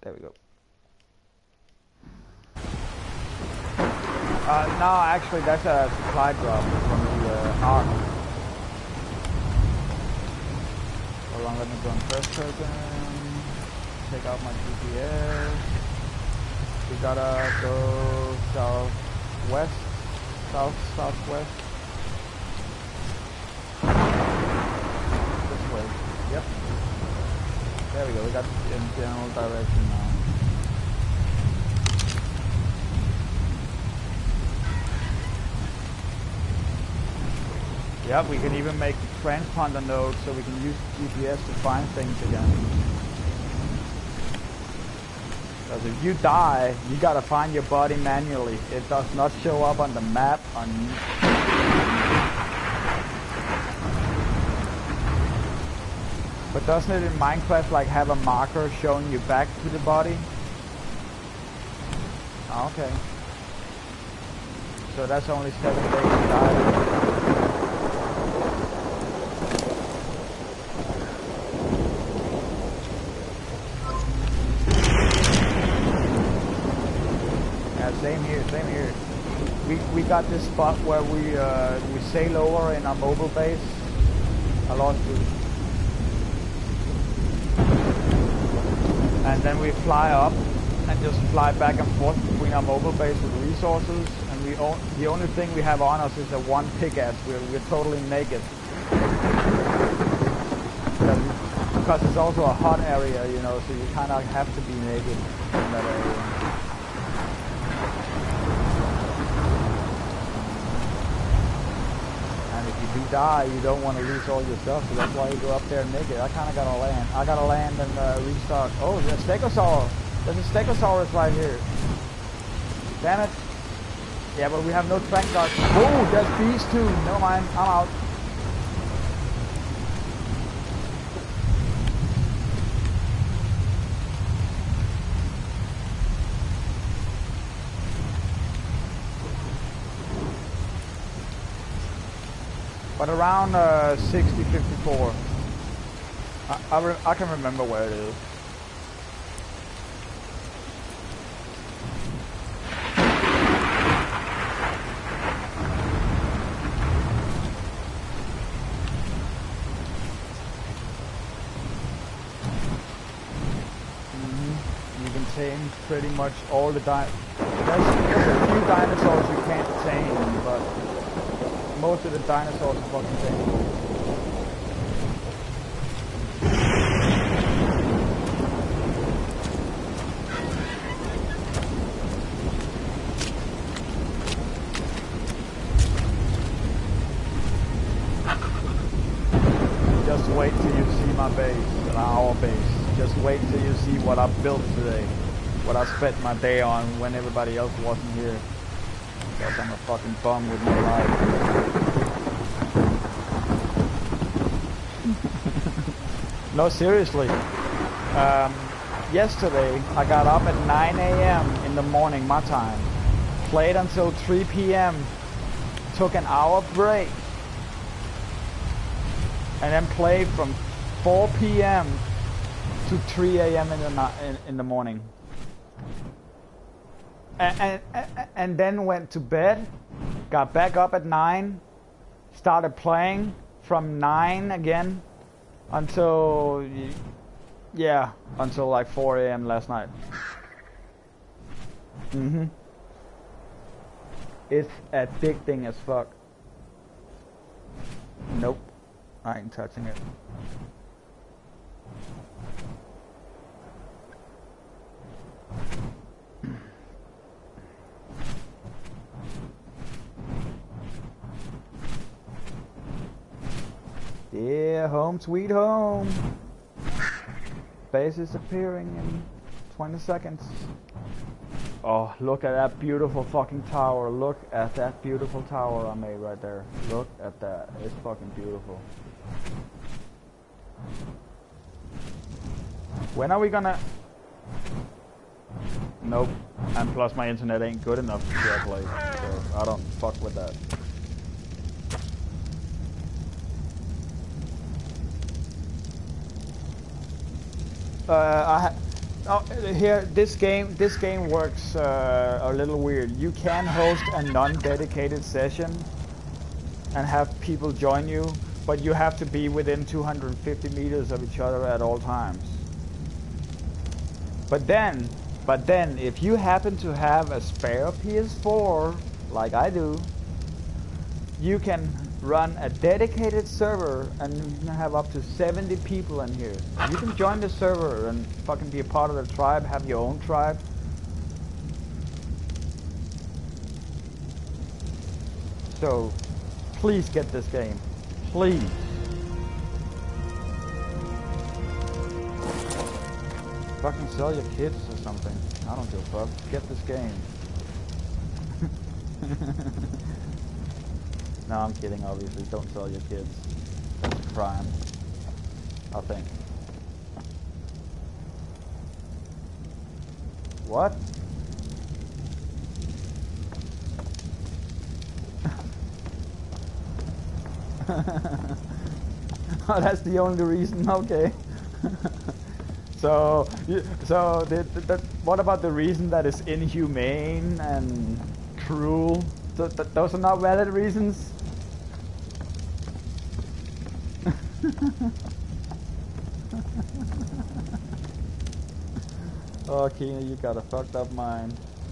There we go. No, actually, that's a supply drop from the arc. Hold on, let me go in first person. Take out my GPS. We gotta go southwest, southwest. This way. Yep. There we go. We got in general direction now. Yeah, we can even make the transponder node so we can use GPS to find things again. Because if you die, you gotta find your body manually. It does not show up on the map on. But doesn't it in Minecraft like have a marker showing you back to the body? Oh, okay. So that's only 7 days to die. Same here. We got this spot where we sail over in our mobile base. I lost you. And then we fly up and just fly back and forth between our mobile base with resources. And the only thing we have on us is the one pickaxe. We're totally naked. Because it's also a hot area, you know, so you kind of have to be naked in that area. If you die, you don't want to lose all your stuff, so that's why you go up there naked. I kind of gotta land. I gotta land and restart. Oh, there's a stegosaurus. There's a stegosaurus right here. Damn it. Yeah, but we have no trank guards. Oh, there's bees too. Never mind. I'm out. But around 6054. I can remember where it is. You can tame pretty much all the there's a few dinosaurs you can't tame, but most of the dinosaurs are fucking tameable. Just wait till you see my base, our base. Just wait till you see what I built today. What I spent my day on when everybody else wasn't here. Because I'm a fucking bum with my life. No, seriously. Yesterday, I got up at 9 a.m. in the morning, my time. Played until 3 p.m. Took an hour break. And then played from 4 p.m. to 3 a.m. in the morning. And then went to bed, got back up at 9, started playing from 9 again until like 4 a.m. last night. It's addicting as fuck. Nope, I ain't touching it. Yeah, home sweet home. Base is appearing in 20 seconds. Oh, look at that beautiful fucking tower. Look at that beautiful tower I made right there. Look at that. It's fucking beautiful. When are we gonna... Nope. And plus my internet ain't good enough to share play. So I don't fuck with that. Oh, here, this game works a little weird. You can host a non-dedicated session and have people join you, but you have to be within 250 meters of each other at all times. But then, if you happen to have a spare PS4, like I do, you can run a dedicated server and you can have up to 70 people in here. You can join the server and fucking be a part of the tribe, have your own tribe. So, please get this game. Please. Fucking sell your kids or something. I don't give a fuck. Get this game. No, I'm kidding, obviously. Don't sell your kids. That's a crime. I think. What? Oh, that's the only reason? Okay. So what about the reason that is inhumane and cruel? Those are not valid reasons? Oh, Kina, you got a fucked up mind.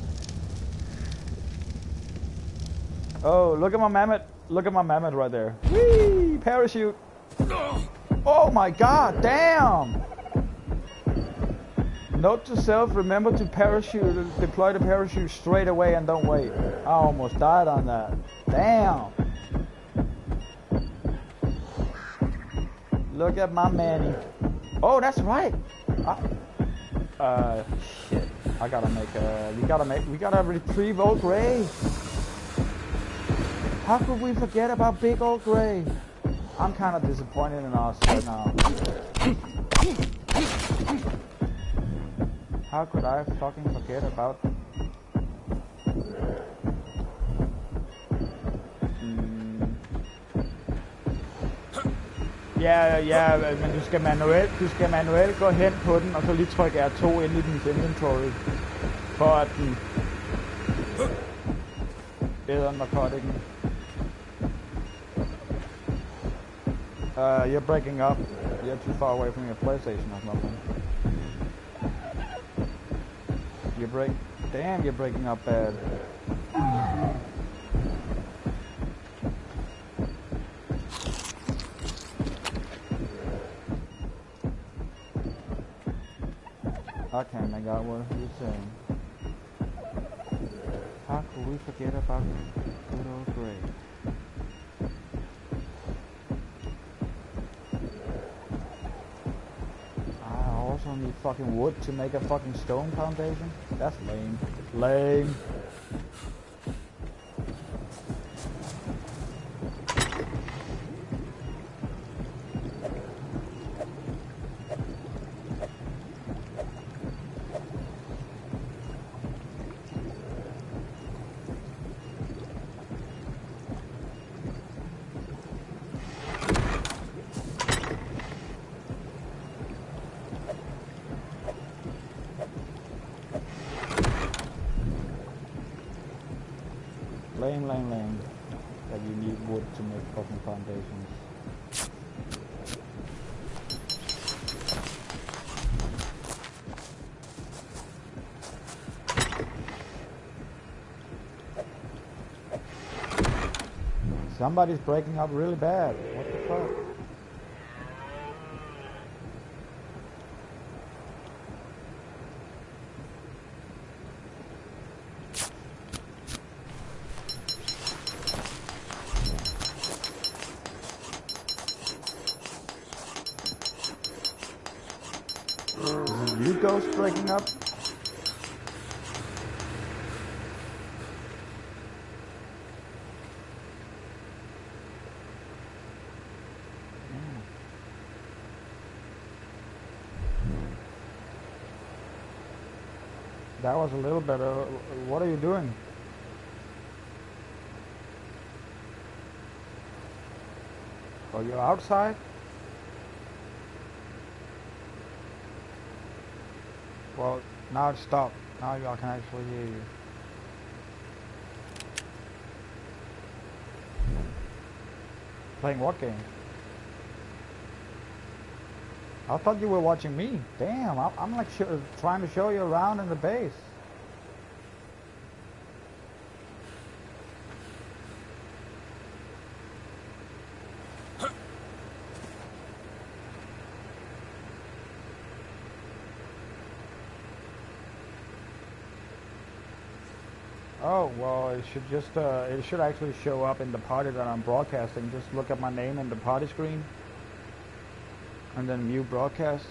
Oh, look at my mammoth. Look at my mammoth right there. Whee! Parachute. Oh my god, damn! Note to self, remember to parachute, deploy the parachute straight away and don't wait. I almost died on that. Damn! Look at my manny. Oh, that's right! Shit. I gotta make we gotta retrieve Old Gray. How could we forget about big Old Gray? I'm kind of disappointed in us right now. How could I fucking forget about... Ja, men du skal manuelt gå hen på den, og så lige trykke R2 ind i dens inventory, for at den æder narkotikken. You're breaking up. You're too far away from your PlayStation or something. Damn, you're breaking up bad. I can't make out what you're saying. How could we forget about good old Gray? I also need fucking wood to make a fucking stone foundation? That's lame. Lame. Lame. That you need wood to make fucking foundations. Somebody's breaking up really bad. What the fuck? You ghost breaking up? That was a little better. What are you doing? Oh, you're outside? Well, now it's stopped. Now I can actually hear you. Playing what game? I thought you were watching me. Damn, I'm like trying to show you around in the base. Oh, well, it should actually show up in the party that I'm broadcasting. Just look at my name in the party screen. And then view broadcasts.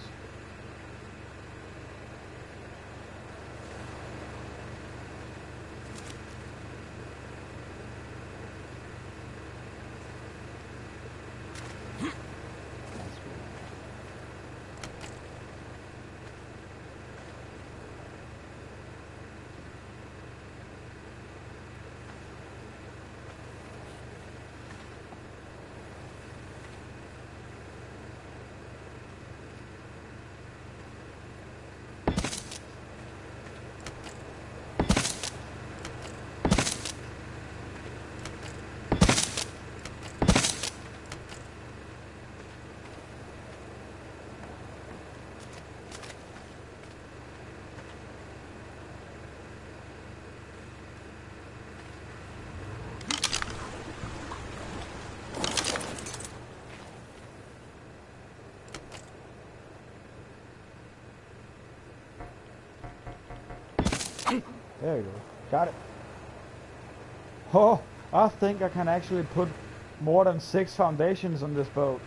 There you go. Got it. Oh, I think I can actually put more than 6 foundations on this boat.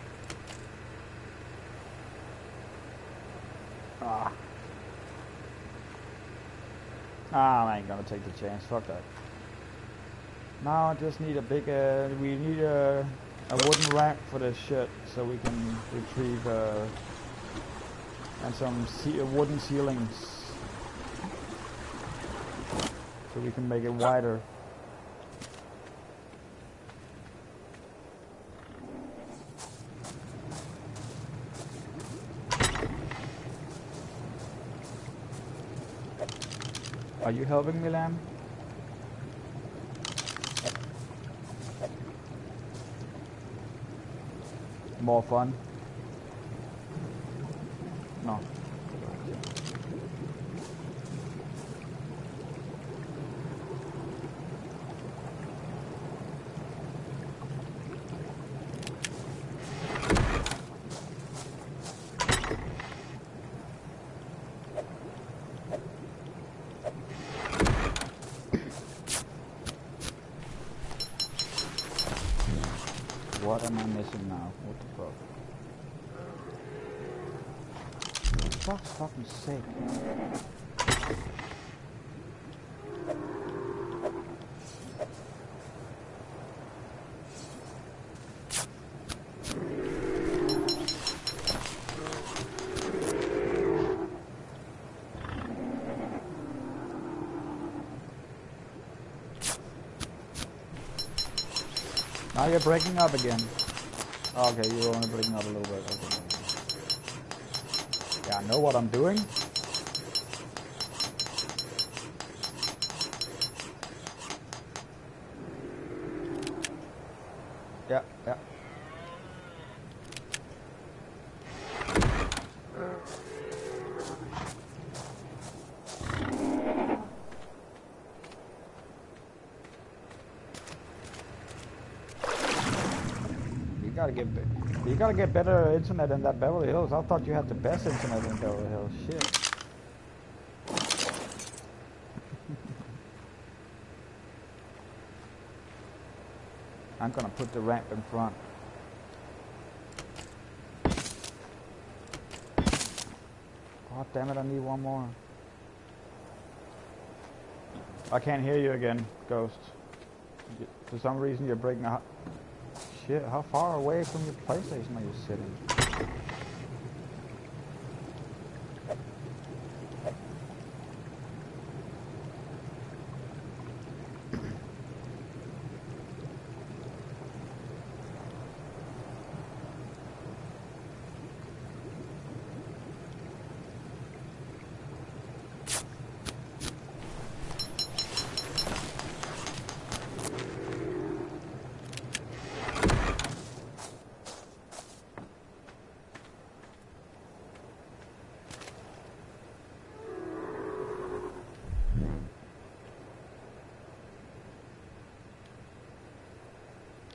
I ain't gonna take the chance. Fuck that. Now I just need a big, we need a wooden ramp for this shit so we can retrieve, and some wooden ceilings so we can make it wider. Are you helping me, Lamb? More fun? No. What am I missing now? What the fuck? For fuck's fucking sake. Now you're breaking up again. Okay, you're only breaking up a little bit. Okay. Yeah, I know what I'm doing. Yeah, yeah. You gotta get better internet in that Beverly Hills. I thought you had the best internet in Beverly Hills. Shit. I'm gonna put the ramp in front. Oh damn it! I need one more. I can't hear you again, Ghost. For some reason, you're breaking up. Shit, how far away from your PlayStation are you sitting?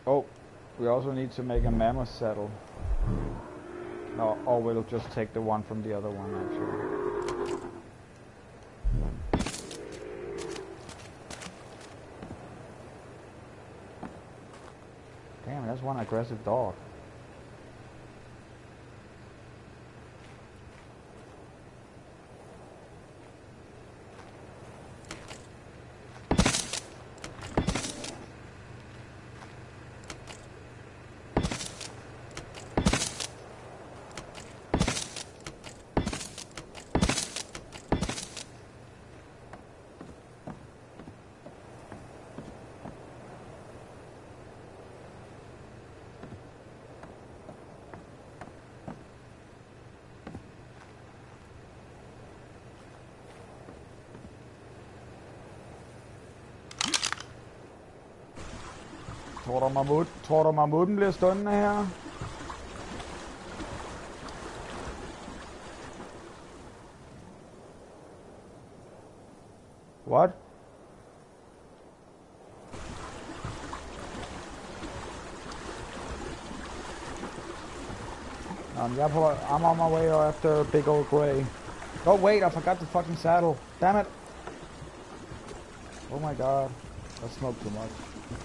Oh, we also need to make a mammoth saddle. No, or we'll just take the one from the other one, actually. Damn, that's one aggressive dog. Tror du mammuten bliver stående her? What? I'm on my way after big old gray. Oh wait, I forgot the fucking saddle. Damn it. Oh my god. I smoked too much.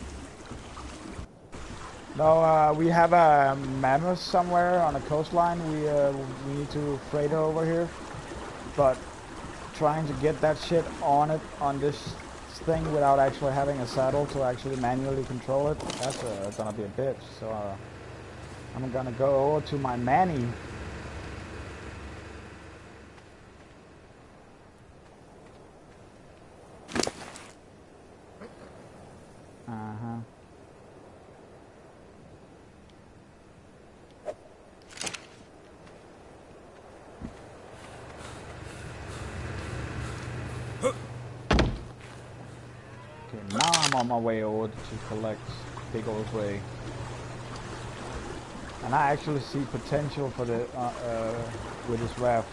No, we have a mammoth somewhere on the coastline. We need to freight her over here. But trying to get that shit on this thing without actually having a saddle to actually manually control it, that's gonna be a bitch. So I'm gonna go over to my Manny. Now I'm on my way over to collect big old gray, and I actually see potential for the with this raft,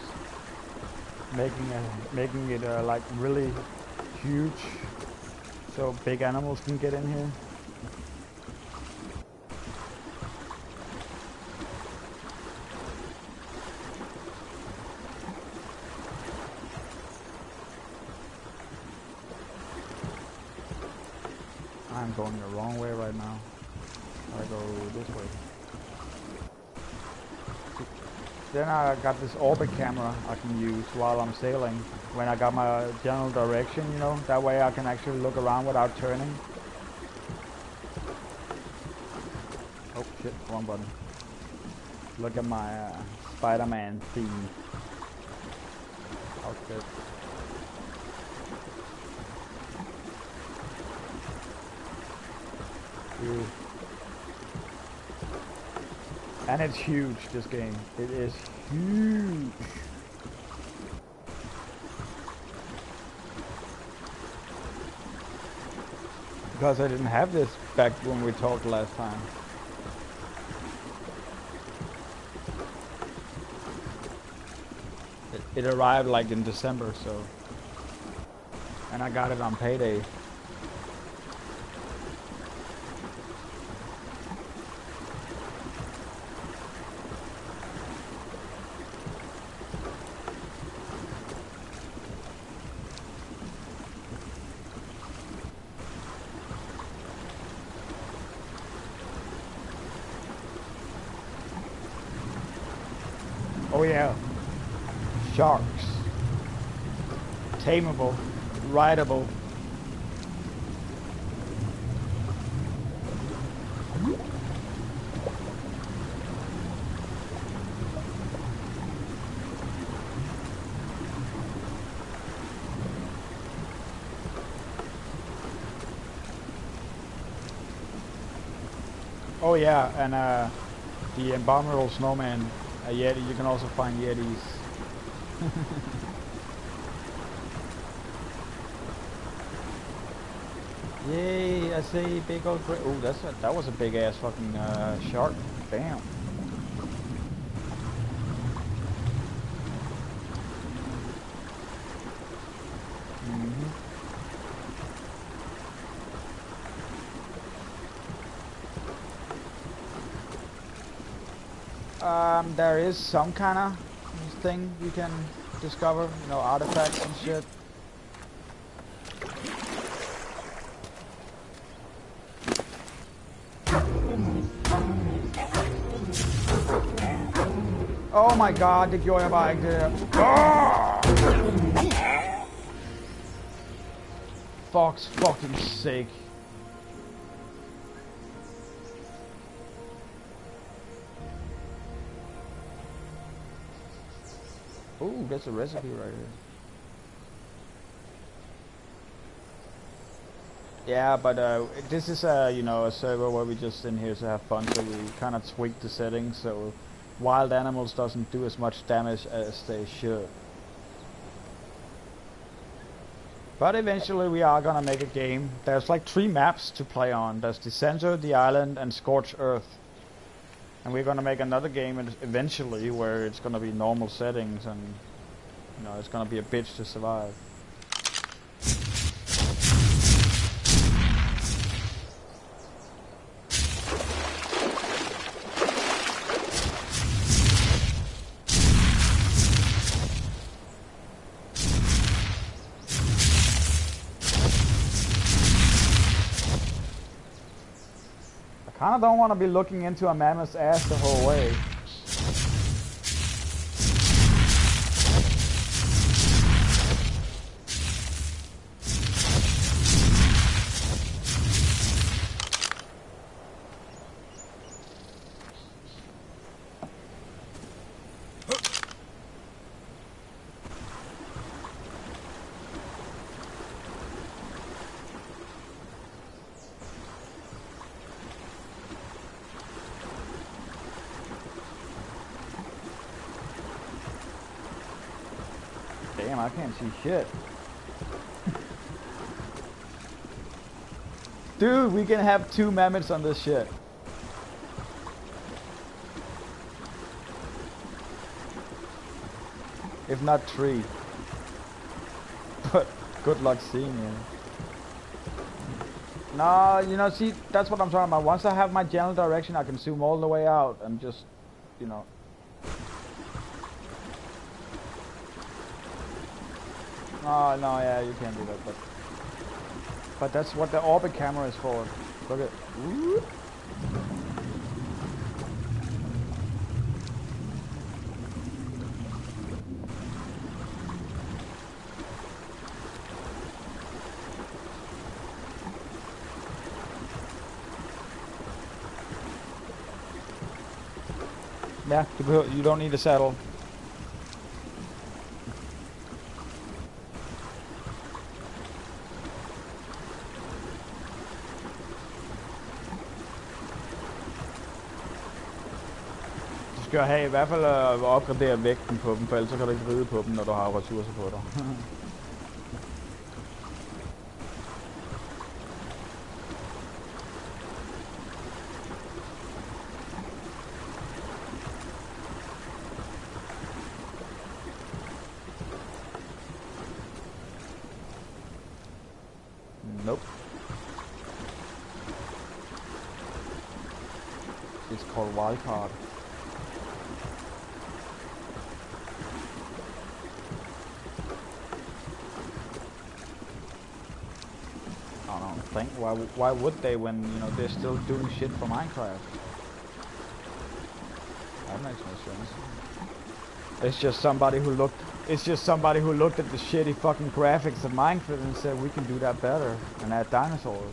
making it like really huge, so big animals can get in here. I'm going the wrong way right now. I go this way. Then I got this orbit camera I can use while I'm sailing. When I got my general direction, you know, that way I can actually look around without turning. Oh shit, wrong button. Look at my Spider-Man theme outfit. Ew. And it's huge, this game. It is huge. Because I didn't have this back when we talked last time. It arrived like in December, so. And I got it on payday. Oh yeah, sharks, tameable, rideable. Oh yeah, and the abominable snowman. A Yeti, you can also find Yetis. Yay, I see big old gray. Oh, that was a big ass fucking shark. Damn. There is some kind of thing you can discover, you know, artifacts and shit. Oh my god, det gjorde jeg bare ikke det der. Fuck's fucking sake. Ooh, that's a recipe right here. Yeah, but this is a, you know, a server where we just in here to have fun, so we kind of tweak the settings so wild animals doesn't do as much damage as they should. But eventually we are gonna make a game. There's like 3 maps to play on. There's the center, the island, and Scorched Earth. And we're gonna make another game eventually where it's gonna be normal settings and, you know, it's gonna be a bitch to survive. I kinda don't want to be looking into a mammoth's ass the whole way. Damn, I can't see shit. Dude, we can have 2 mammoths on this shit. If not 3. But good luck seeing you. No, you know, see, that's what I'm talking about. Once I have my general direction, I can zoom all the way out and just, you know. Oh, no, yeah, you can't do that, but that's what the orbit camera is for. Look at, whoop. Yeah, you don't need a saddle. Du skal have i hvert fald at opgradere vægten på dem, for ellers så kan du ikke ride på dem, når du har ressourcer på dig. Nope. It's called wildcard. I don't think. Why would they when, you know, they're still doing shit for Minecraft? That makes no sense. It's just somebody who looked. It's just somebody who looked at the shitty fucking graphics of Minecraft and said we can do that better and add dinosaurs.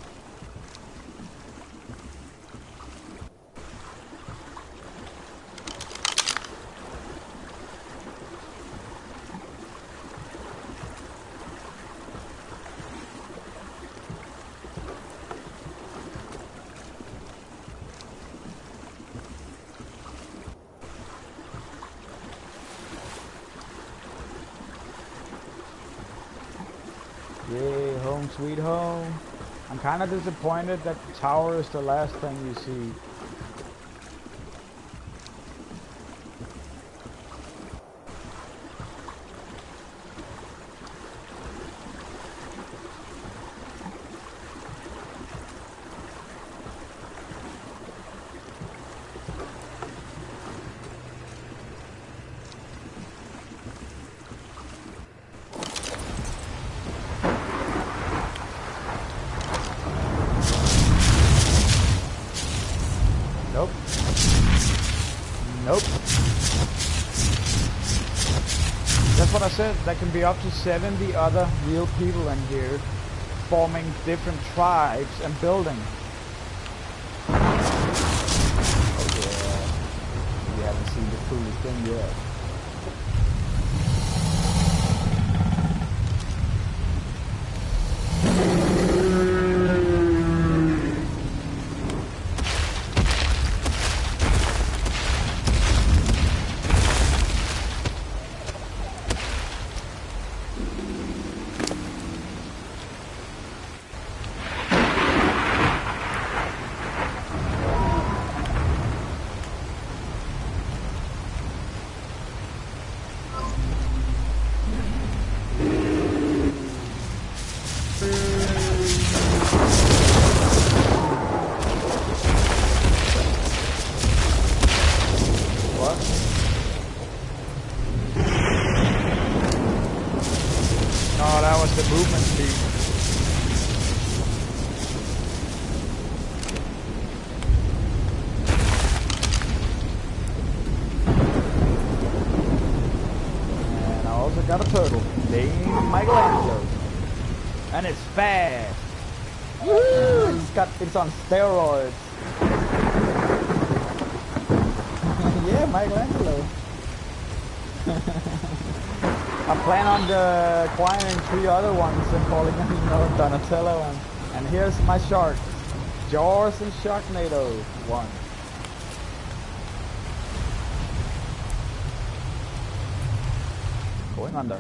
Yay, home sweet home. I'm kind of disappointed that the tower is the last thing you see. I said. There can be up to 70 other real people in here, forming different tribes and building. Oh yeah, you haven't seen the coolest thing yet. Got a turtle named Michelangelo, and it's fast. Woo! It's on steroids. Yeah, Michelangelo. I plan on acquiring 3 other ones and calling them, Donatello. And here's my sharks, Jaws and Sharknado 1. Going under.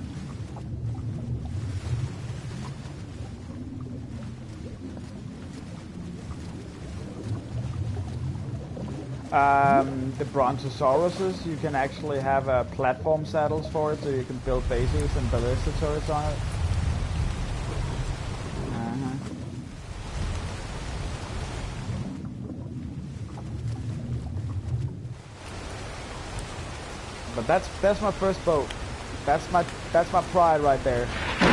The Brontosauruses, you can actually have platform saddles for it, so you can build bases and ballista turrets on it. But that's my first boat. That's my pride right there.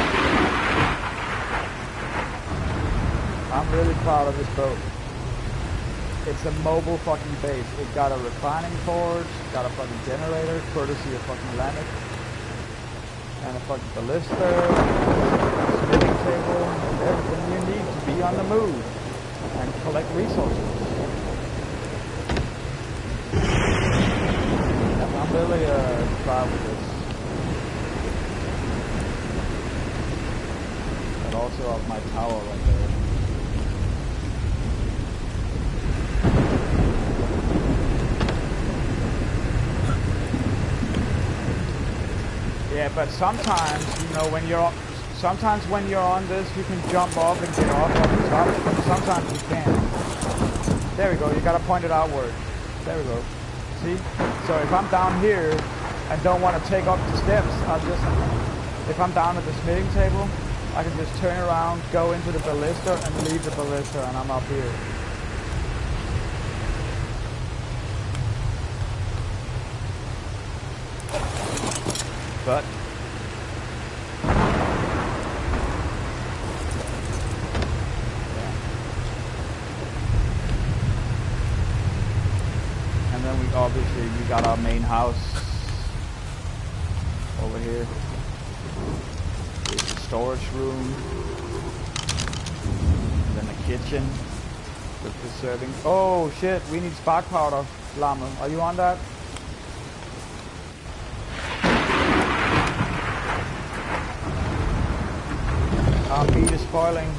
I'm really proud of this boat. It's a mobile fucking base. It got a refining forge, got a fucking generator, courtesy of fucking Lamek, and a fucking ballista, smithing table, and everything you need to be on the move and collect resources. I'm really proud of this. But also of my tower right there. Yeah, but sometimes, when you're on this, you can jump off and get off of the top, but sometimes you can't. There we go, you gotta point it outward. There we go. See? So if I'm down here and don't want to take up the steps, if I'm down at the smithing table, I can just turn around, go into the ballista, and leave the ballista, and I'm up here. But and then we got our main house over here. There's the storage room, and then the kitchen with the serving. Oh shit, we need spark powder. Llama, are you on that? Our meat is spoiling.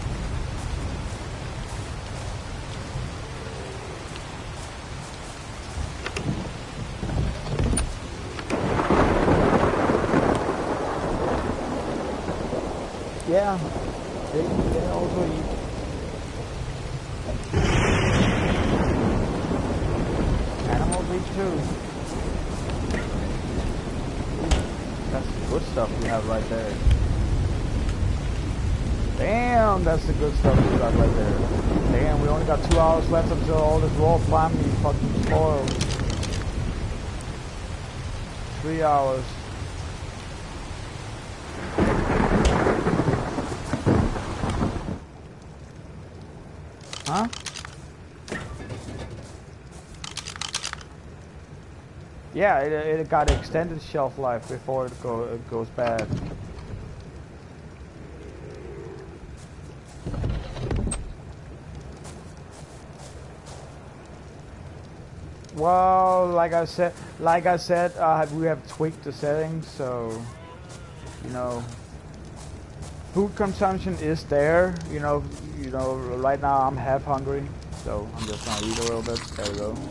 Yeah, they also eat. Animals eat too. That's the good stuff we have right there. Damn, that's the good stuff we got right there. Damn, we only got 2 hours left until all this raw plant meat fucking spoils. 3 hours. Huh? Yeah, it got extended shelf life before it goes bad. Well, like I said, we have tweaked the settings, so you know, food consumption is there. You know, right now I'm half hungry, so I'm just gonna eat a little bit. There we go.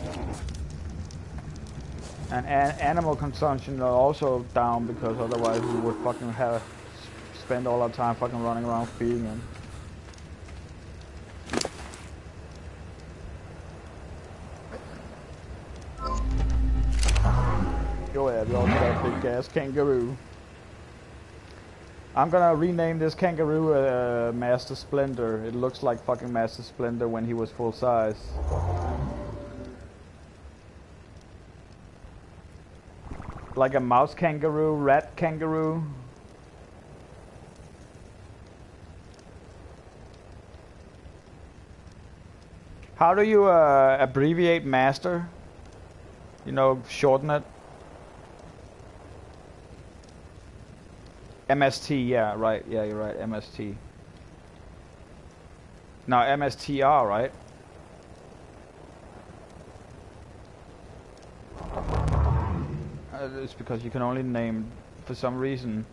And animal consumption are also down because otherwise we would fucking have spend all our time fucking running around feeding them. Go ahead, we all got that big ass kangaroo. I'm gonna rename this kangaroo Master Splinter. It looks like fucking Master Splinter when he was full size. Like a mouse kangaroo, rat kangaroo. How do you abbreviate master? You know, shorten it. MST, yeah, right. Yeah, you're right. MST. No, MSTR, right? It's because you can only name, for some reason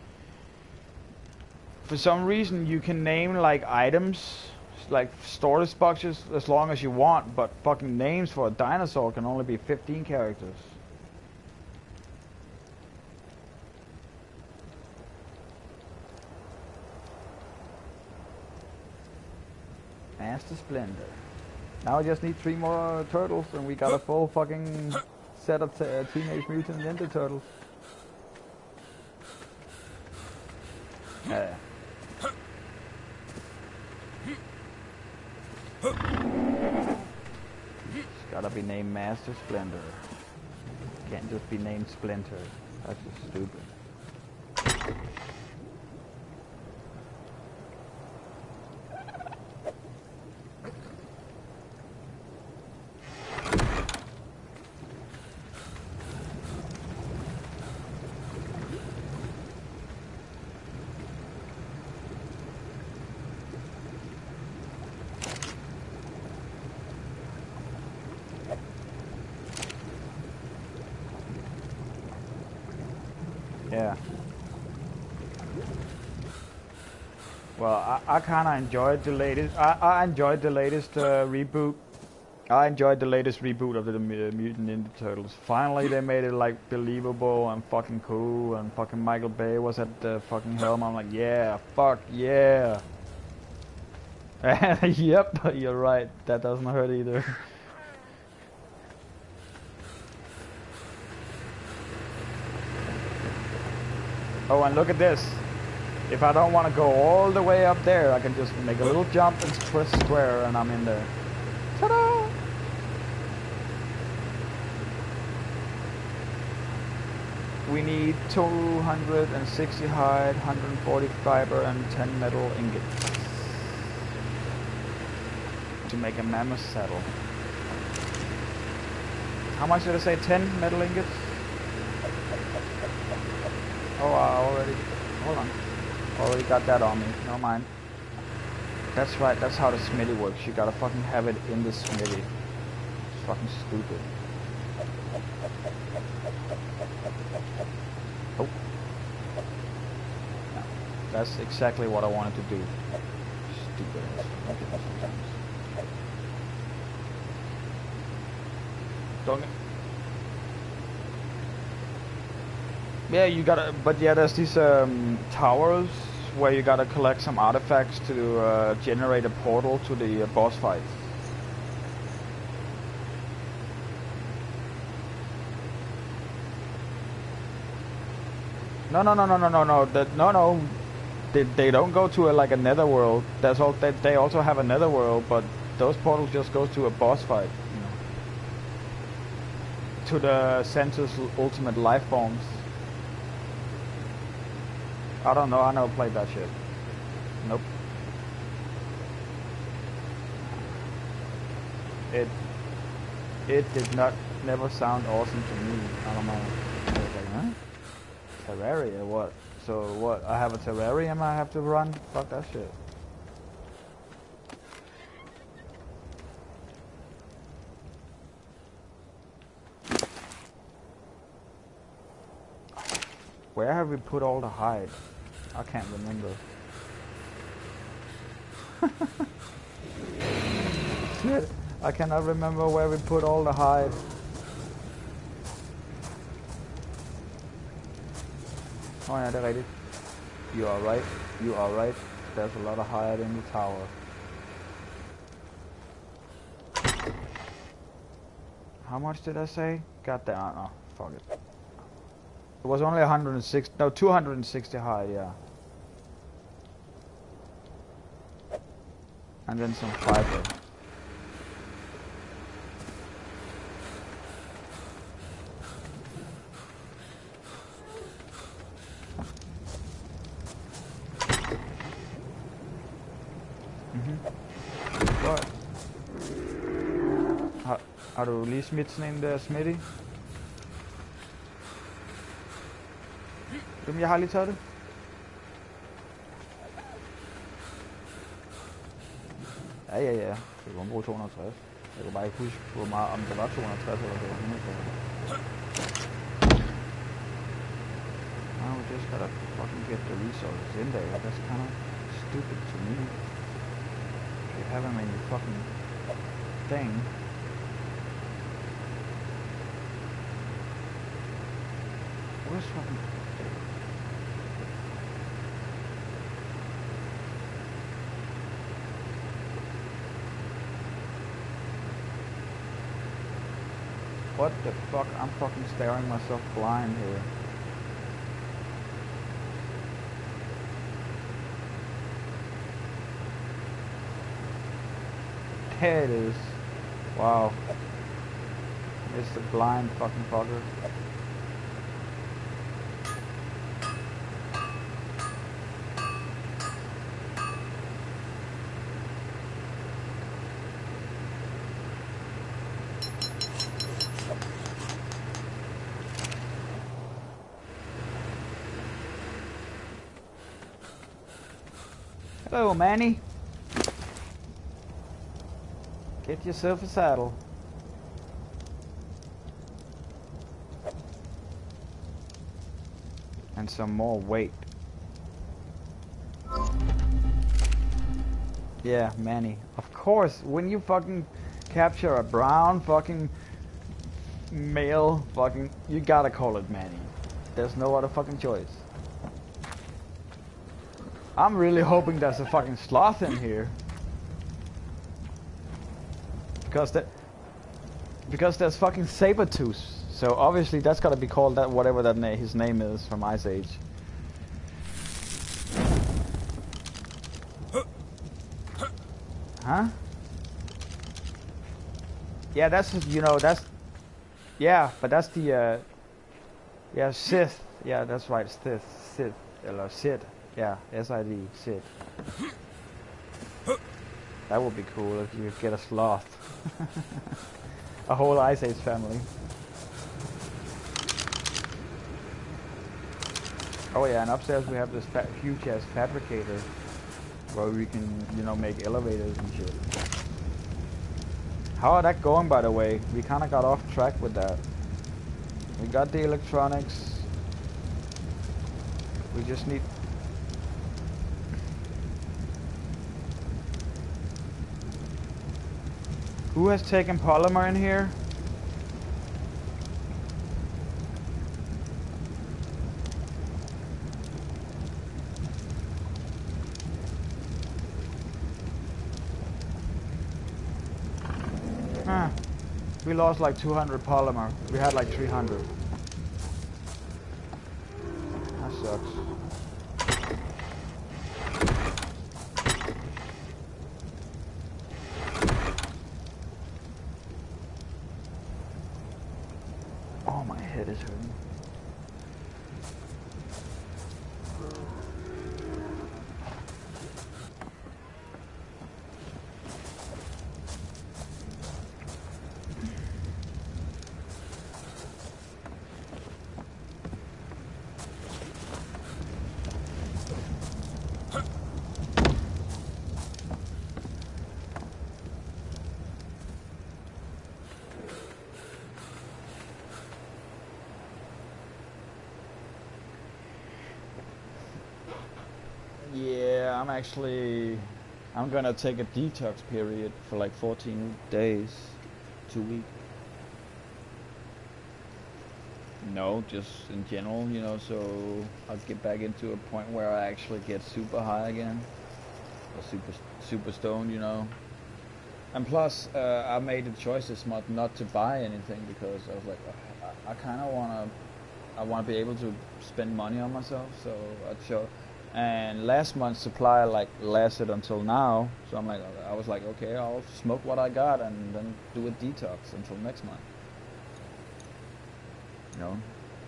you can name like items, like storage boxes, as long as you want, but fucking names for a dinosaur can only be 15 characters. Master Splendor. Now I just need 3 more turtles and we got a full fucking set of Teenage Mutant Ninja Turtles. Yeah. It's gotta be named Master Splendor. Can't just be named Splinter. That's just stupid. Yeah. Well, I kind of enjoyed the latest. I enjoyed the latest reboot. I enjoyed the latest reboot of the Mutant Ninja Turtles. Finally, they made it like believable and fucking cool. And fucking Michael Bay was at the fucking helm. I'm like, yeah, fuck yeah. Yep, you're right. That doesn't hurt either. Oh, and look at this. If I don't want to go all the way up there, I can just make a little jump and press square and I'm in there. Ta-da! We need 260 hide, 140 fiber, and 10 metal ingots to make a mammoth saddle. How much did I say? 10 metal ingots? Oh, I already... Hold on. Already got that on me. Never mind. That's right. That's how the smithy works. You gotta fucking have it in the smithy. It's fucking stupid. Oh. No. That's exactly what I wanted to do. Stupid. Don't... Yeah, you gotta, but yeah, there's these towers where you gotta collect some artifacts to generate a portal to the boss fight. No. They don't go to like a netherworld. That's all. They also have a netherworld, but those portals just go to a boss fight. You know, to the Center's ultimate life forms. I don't know, I never played that shit. Nope. It did not never sound awesome to me. I don't know. I was like, huh? Terraria? What? So what? I have a terrarium I have to run? Fuck that shit. Where have we put all the hide? I can't remember. Shit, I cannot remember where we put all the hide. Oh yeah, det er rigtigt. You are right. You are right. There's a lot of hide in the tower. How much did I say? God damn, oh, fuck it. It was only 160, no, 260 hide, yeah. And then some fiber. What? Har du lige smidt sådan en der smidt i? Jamen, jeg har lige taget det. Ja. Det kunne bruge 260. Jeg kunne bare ikke huske, hvor meget, om det var 260 eller det var 160. Now we just gotta fucking get the resources in there. That's kind of stupid to me. You have them in your fucking thing. Where's fucking... What the fuck? I'm fucking staring myself blind here. There it is. Wow. It's the blind fucking fucker. Hello, Manny. Get yourself a saddle. And some more weight. Yeah, Manny. Of course, when you fucking capture a brown fucking male fucking, you gotta call it Manny. There's no other fucking choice. I'm really hoping there's a fucking sloth in here. Because there's fucking Sabertooth. So obviously that's gotta be called that, whatever that his name is from Ice Age. Huh? Yeah, that's, you know, that's, yeah, but that's the, yeah, Sith. Yeah, that's right, Sith, or Sid. Yeah, S-I-D, Sid. That would be cool if you get a sloth. A whole Ice Age family. Oh yeah, and upstairs we have this huge ass fabricator where we can, you know, make elevators and shit. How are that going, by the way? We kind of got off track with that. We got the electronics. We just need... Who has taken polymer in here? Huh. We lost like 200 polymer. We had like 300. That sucks. Oh, my head is hurting. I'm gonna take a detox period for like 14 days, 2 weeks. No, just in general, you know, so I'll get back into a point where I actually get super high again, or super stoned, you know. And plus, I made the choice this month not to buy anything because I was like, I kind of wanna be able to spend money on myself, so and last month's supply like lasted until now, so I was like, okay, I'll smoke what I got and then do a detox until next month. You know?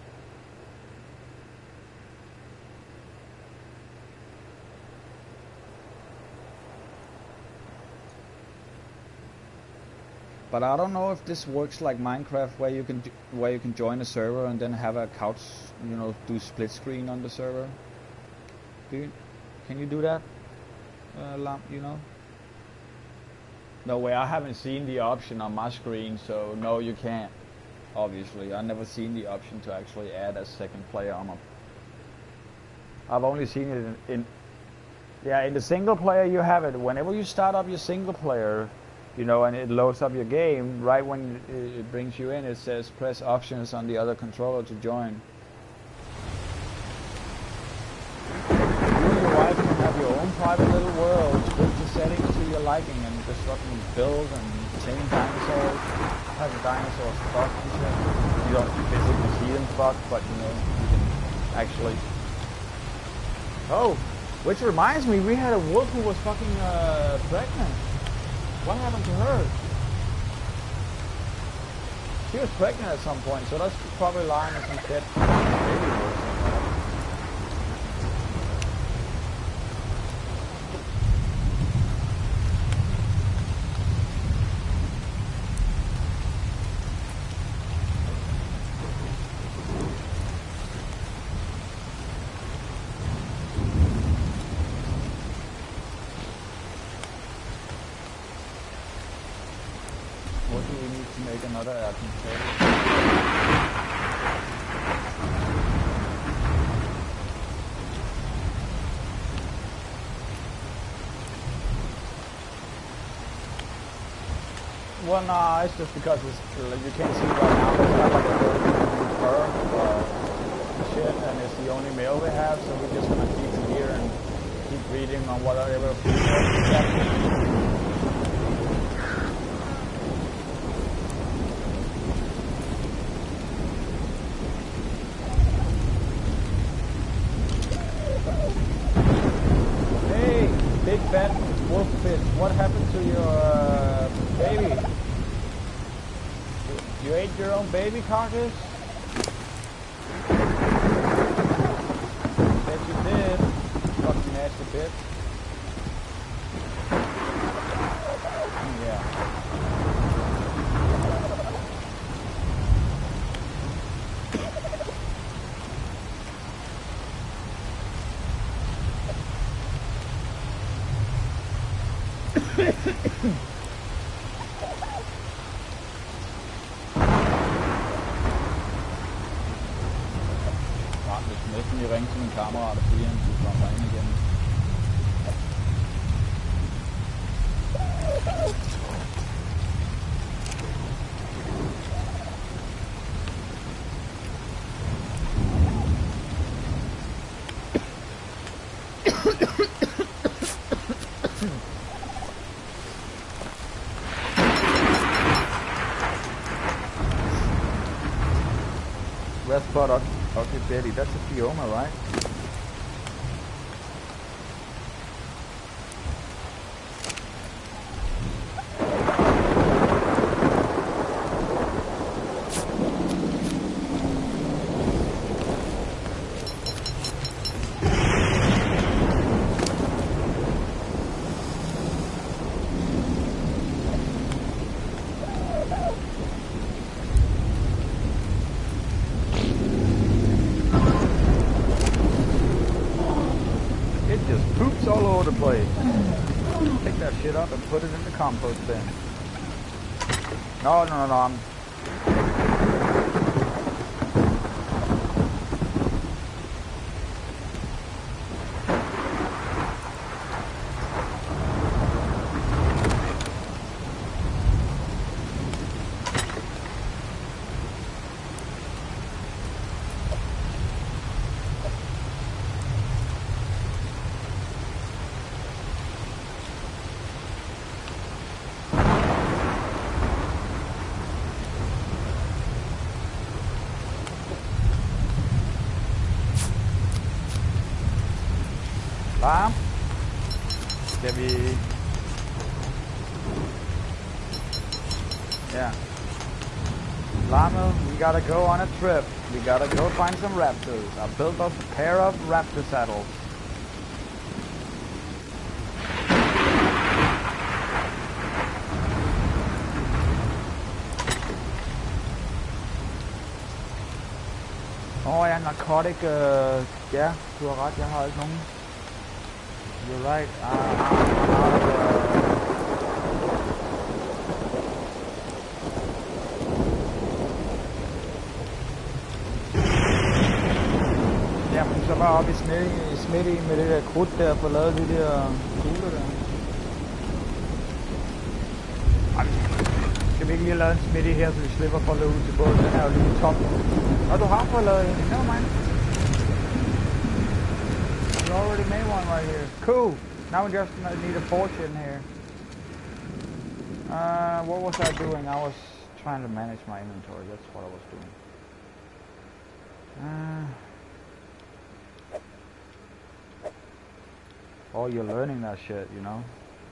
But I don't know if this works like Minecraft, where you can join a server and then have a couch, you know, do split screen on the server. Can you do that, you know? No way, I haven't seen the option on my screen, so no, you can't. Obviously, I've never seen the option to actually add a second player on. I've only seen it in the single player. You have it whenever you start up your single player, you know, and it loads up your game. Right when it brings you in, it says press options on the other controller to join. You and your wife can have your own private little world, tweak the settings to your liking, and just fucking build and tame dinosaurs, have the dinosaurs fuck and shit. You don't physically see them fuck, but you know, you can actually... Oh, which reminds me, we had a wolf who was fucking pregnant. What happened to her? She was pregnant at some point, so that's probably lying in some dead baby wolves. Another air control. Well, no, it's just because you can't see right now. It's got like a little fur shit, and it's the only mail we have, so we're just gonna keep it here and keep reading on whatever people. Fat wolf fish, what happened to your baby? You ate your own baby carcass? Bet you did. Fucking nasty bitch. Yeah. Næsten lige ringe til min kammerat og sige, at han kommer ind igen. Red spot ugly Betty, that's a Fioma, right? All over the place. Pick that shit up and put it in the compost bin. No, I'm... Varm. Skal vi... Yeah. Lamo, we gotta go on a trip. We gotta go find some raptors. I built us a pair of raptor saddles. Ja, narcotic, ja, du har ret, jeg har ikke nogen. You're right, I'm out of, Jamen, så bare op i smidt med det der krudt der, for lavet de der kugler der. Ej, skal vi ikke lige lave en smidt i her, så vi slipper for at løbe ud til båden? Den er jo lige tom. Og du har fået lavet en, never mind. You already made one right here. Cool. Now we just need a fortune here. What was I doing? I was trying to manage my inventory. That's what I was doing. Oh, you're learning that shit, you know?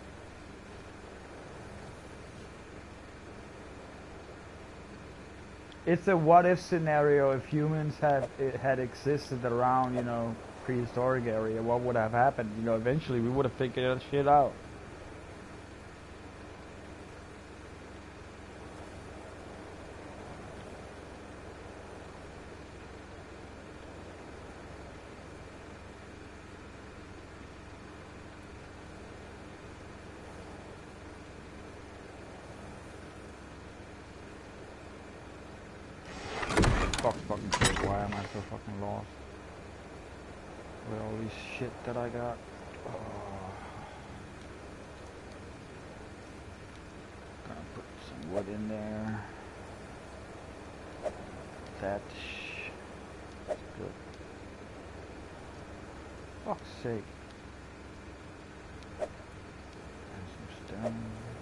It's a what-if scenario. If humans had existed around, you know, prehistoric area, what would have happened? You know, eventually we would have figured that shit out. Fucking shit, why am I so fucking lost? With all this shit that I got. Oh. Gonna put some wood in there. That's good. Fuck's sake. And some stone.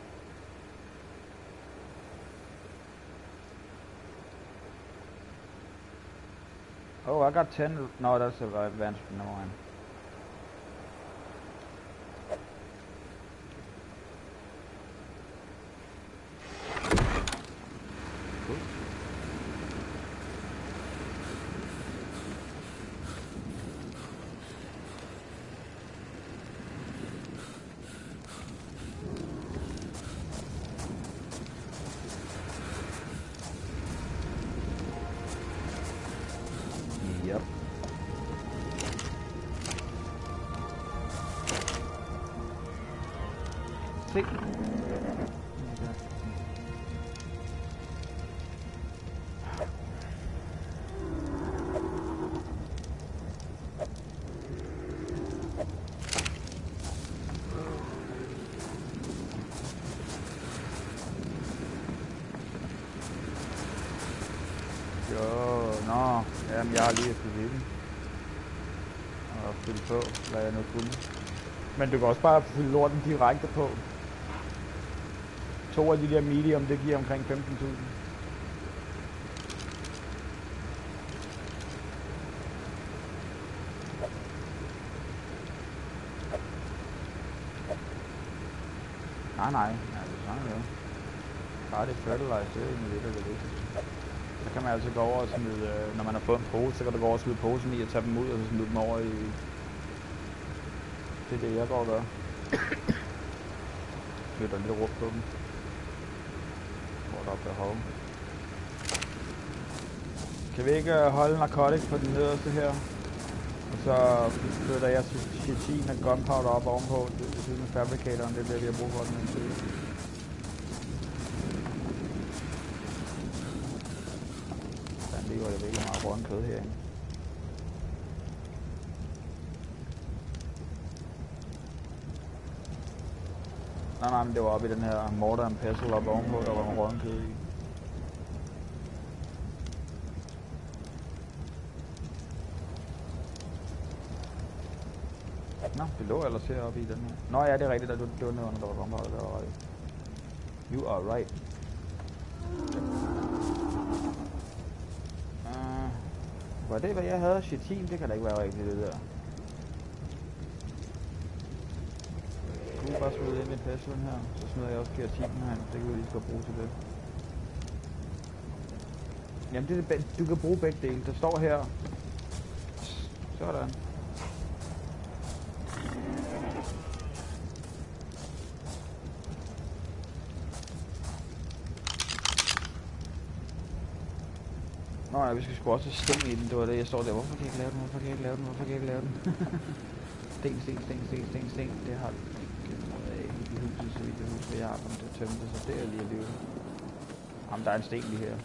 Oh, I got 10. No, that's a advanced. No one. Yep. Se. Jamen, jeg har lige fyldt den. Og fyldt på, hvad jeg nu kunne. Men du kan også bare fylde lorten direkte på. 2 af de der medium, det giver omkring 15.000. Nej, ja, det er sådan jo. Bare det fertilizer, det er egentlig lidt af det vigtigste. Så kan man altså gå over og smide, når man har fået en pose, så kan du gå over og smide posen i og tage dem ud og så smide dem over i... Det er det, jeg går og gør. Flytter lidt rundt på dem. Hvor der er behov. Kan vi ikke holde narkotik på den nederste her? Og så flytter jeg chitin og gunpowder op ovenpå. Det siden af fabricatoren, det er det, vi har brug for den tid. Det var det virkelig meget rådden kød herinde. Nej, men det var oppe i den her mortar and pestle oppe ovenpå, der var en rådden kød i. Nå, det lå ellers heroppe i den her. Nå ja, det er rigtigt, det var nedenunder, der var gunpowder, det var rigtigt. You are right. Var det, hvad jeg havde? Chitin? Det kan da ikke være rigtigt, det der. bare smide ind i peslen her. Så smider jeg også keratinen her. Det kan vi lige skal bruge til det. Jamen det, du kan bruge begge dele. Der står her. Sådan. Nå ja, vi skal sgu også sten i den. Det var det, jeg står der. Hvorfor kan jeg ikke lave den? Hvorfor kan jeg ikke lave den? Hvorfor kan jeg ikke lave den? sten. Det har vi i huset, så vidt jeg husker. Jeg har dem til at tømme det, så det er lige at leve. Jamen, der er en sten lige her.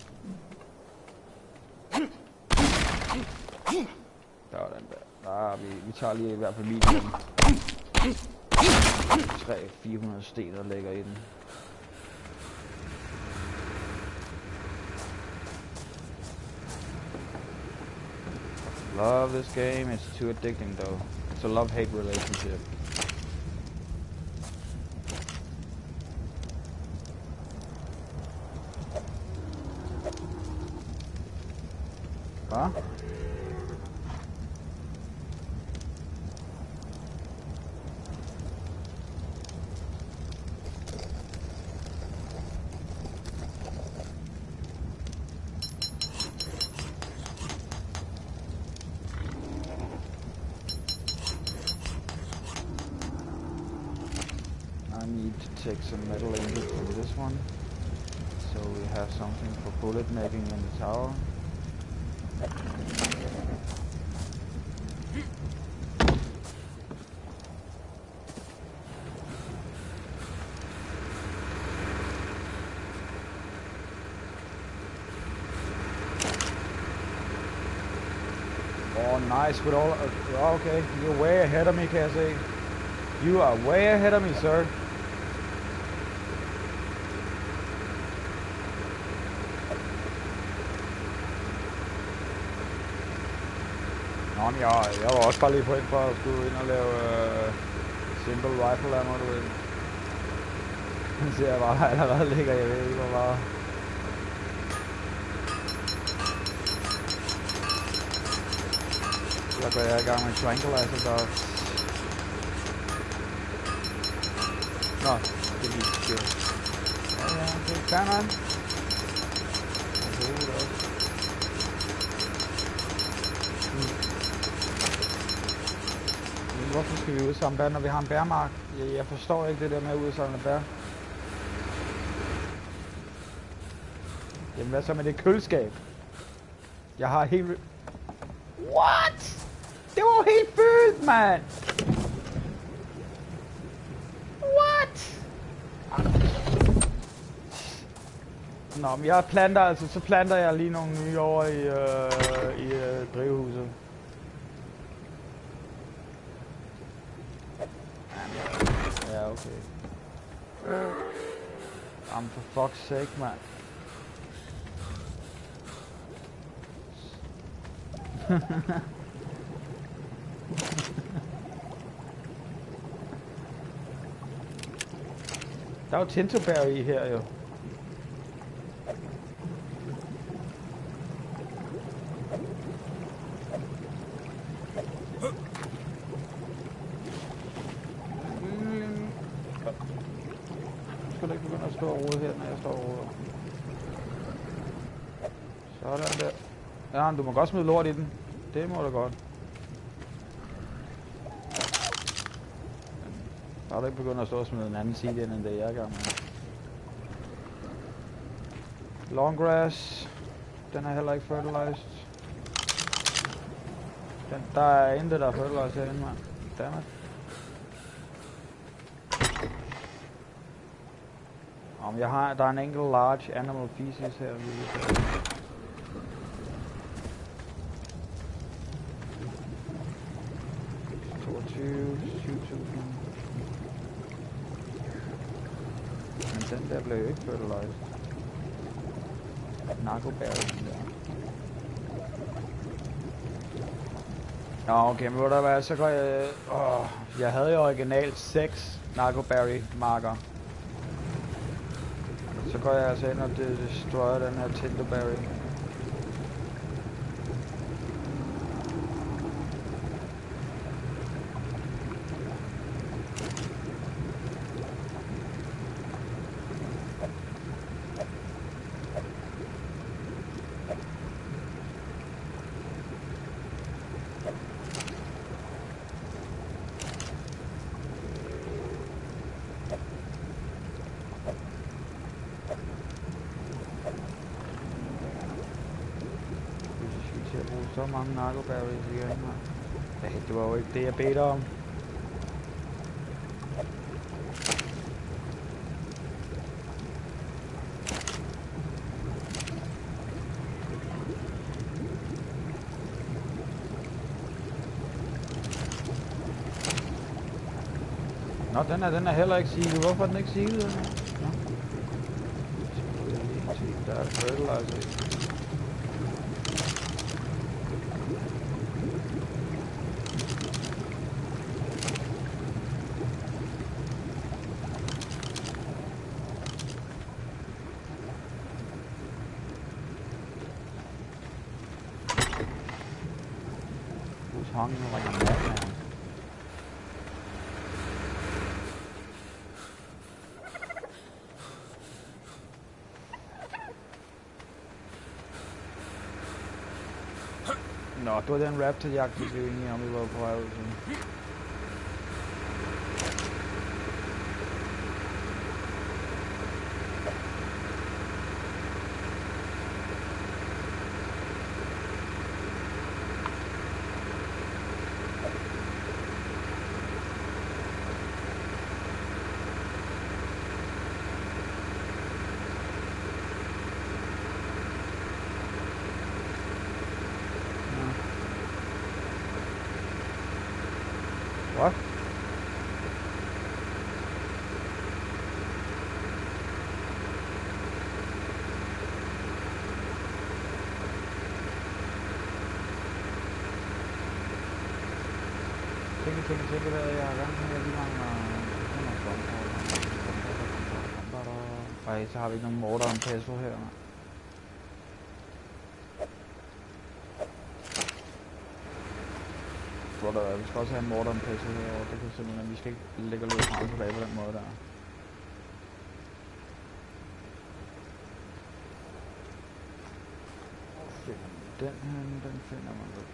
Der var den der. Vi tager lige i hvert fald minimum 300-400 sten, der ligger i den. Love this game, it's too addicting though. It's a love-hate relationship. Huh? I need to take some metal ingots from this one, so we have something for bullet making in the tower. Oh, nice with all. Okay, you're way ahead of me, can I say? You are way ahead of me, sir. Nå, men jeg var også bare lige på ind for at skulle ind og lave simple rifle ammo, du ved. Nu ser jeg bare, at der allerede ligger, jeg ved ikke hvor meget. Så går jeg i gang med tranquilizer dogs. Nå, det er lige skidt. Ja, det er fair, man. Hvorfor skal vi udsamle bær, når vi har en bærmark? Jeg forstår ikke det der med at udsamle bær. Jamen hvad så med det køleskab? Jeg har helt... What? Det var helt fyldt, mand! What? Nå, men jeg planter altså, så planter jeg lige nogle nye over i drivhuset. Ja, okay. Jamen for fuck's sake, mand. Der er jo tintoberry i her, jo. Stå og rode her, når jeg står og roder. Sådan der. Ja, men du må godt smide lort i den. Det må du godt. Bare du ikke begynder at stå og smide en anden side ind, end det jeg er i gang med. Long grass. Den er heller ikke fertilized. Der er intet, der er fertilized herinde, mand. Dammit. Der er en enkelt large animal feces her. 22, 7000. Men den der blev jo ikke fertilized. Narkoberry der. Nå, okay, men ved du hvad, så går jeg... jeg havde jo originalt 6 narkoberry marker. Så går jeg altså ind og destroyer den her tinderberry. så mange narkoberries igen, mand. Hey, det var jo ikke det, jeg bedte om. Nå, den er heller ikke sealet. Hvorfor er den ikke sealet? Nå. Der er fertilizer i. Who's hungry like a madman? Nå, det var den raptor-jagt, vi blev enige om, vi var på vej ud til. What? Tænke, hvad jeg har gang med, jeg lige mangler ej, så har vi ikke nogen morter om peso her. Vi skal også have en morter om peso her, og det kan simpelthen, vi skal ikke lægge lidt frem tilbage på den måde der. Den her, den finder man ved.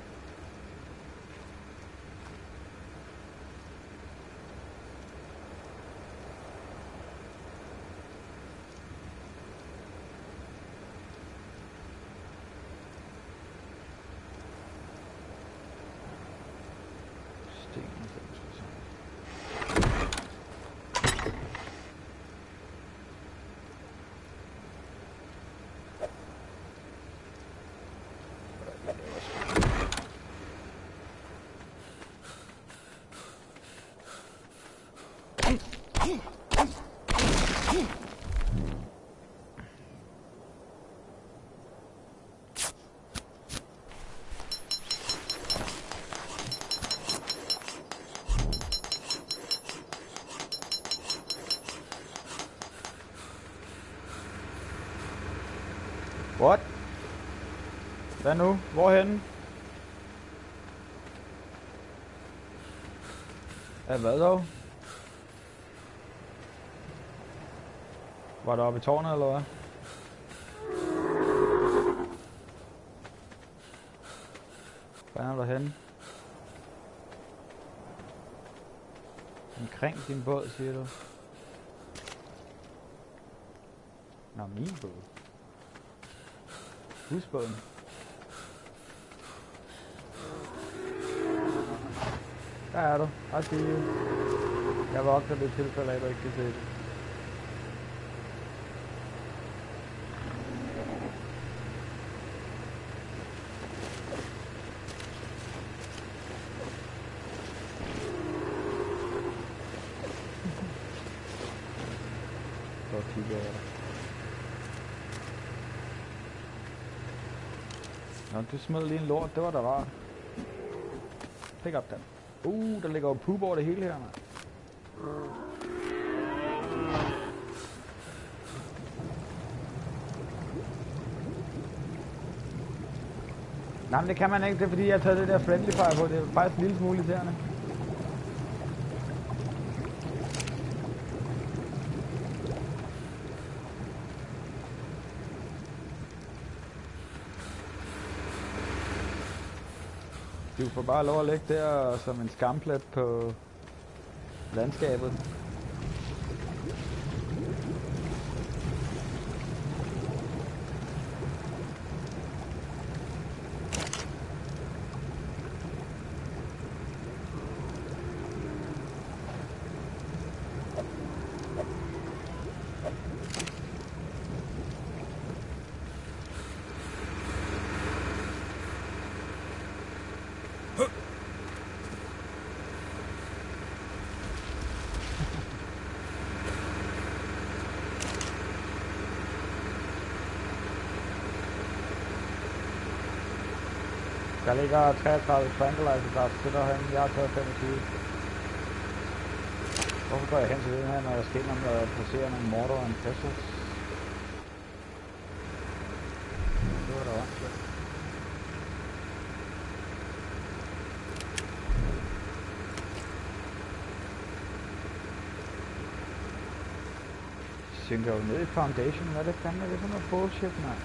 What? Hvad nu? Hvorhenne? Hvad dog? Var du oppe i tårnet, eller hvad? Hvad er du henne? Omkring din båd, siger du? Nå, min båd. Husbåden. Der er du. I see you. Jeg vogter det tilfælde af, at du ikke kan se det. Så kigger jeg dig. Nå, du smed lige en lort. Det var da rart. Pick up den. Der ligger jo poop over det hele her, mand. Nej, men det kan man ikke. Det er fordi, jeg har taget det der friendly fire på. Det er faktisk en lille smule irriterende. Du får bare lov at ligge der som en skamplet på landskabet. Der ligger 33 tranquilizer, der sidder herinde. Jeg har taget 25. Hvorfor går jeg hen til den her, når jeg skal ind og placere nogle mortar og en pistols? Det var da vanskelig. Synker jo ned i foundation. Hvad er det fandme? Det er sådan noget bullshit, mand.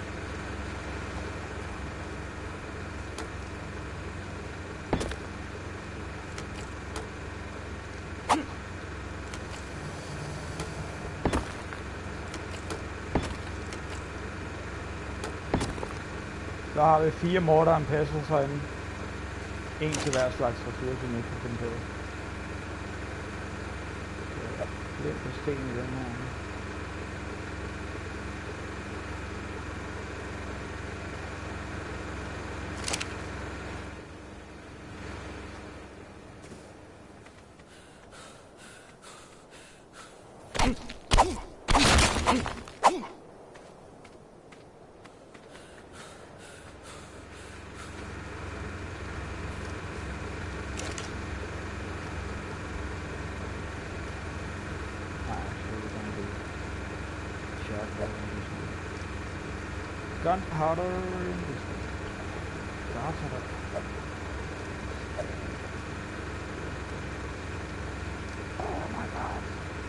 Så har vi 4 mortar og en pistols herinde. En til hver slags ressource, vi ikke kan finde på. Lidt på sten i den her. Gunpowder in this one. Oh my god.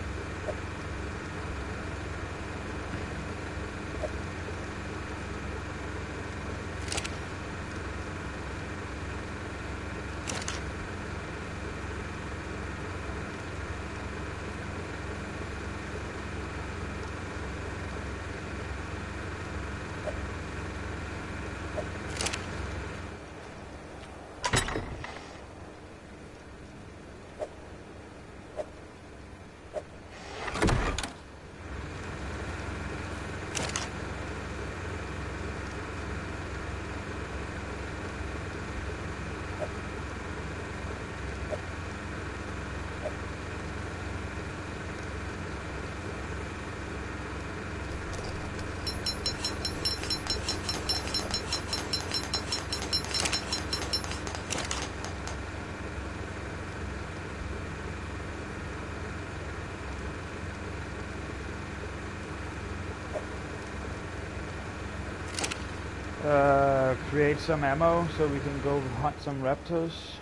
Create some ammo so we can go hunt some raptors.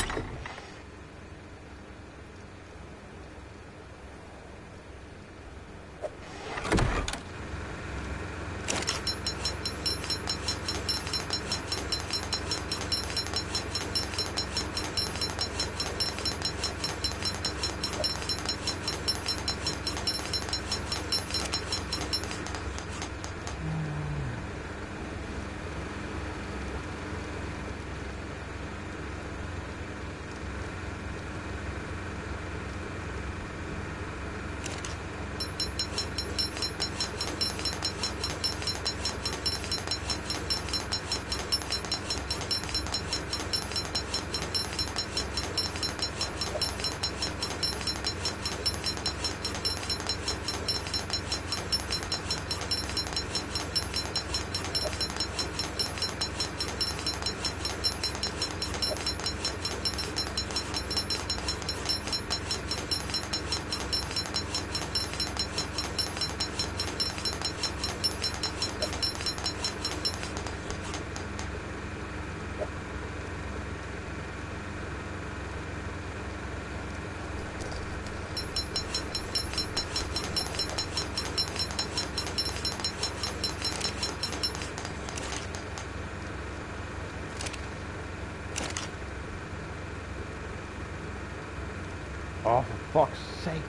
Oh, for fuck's sake.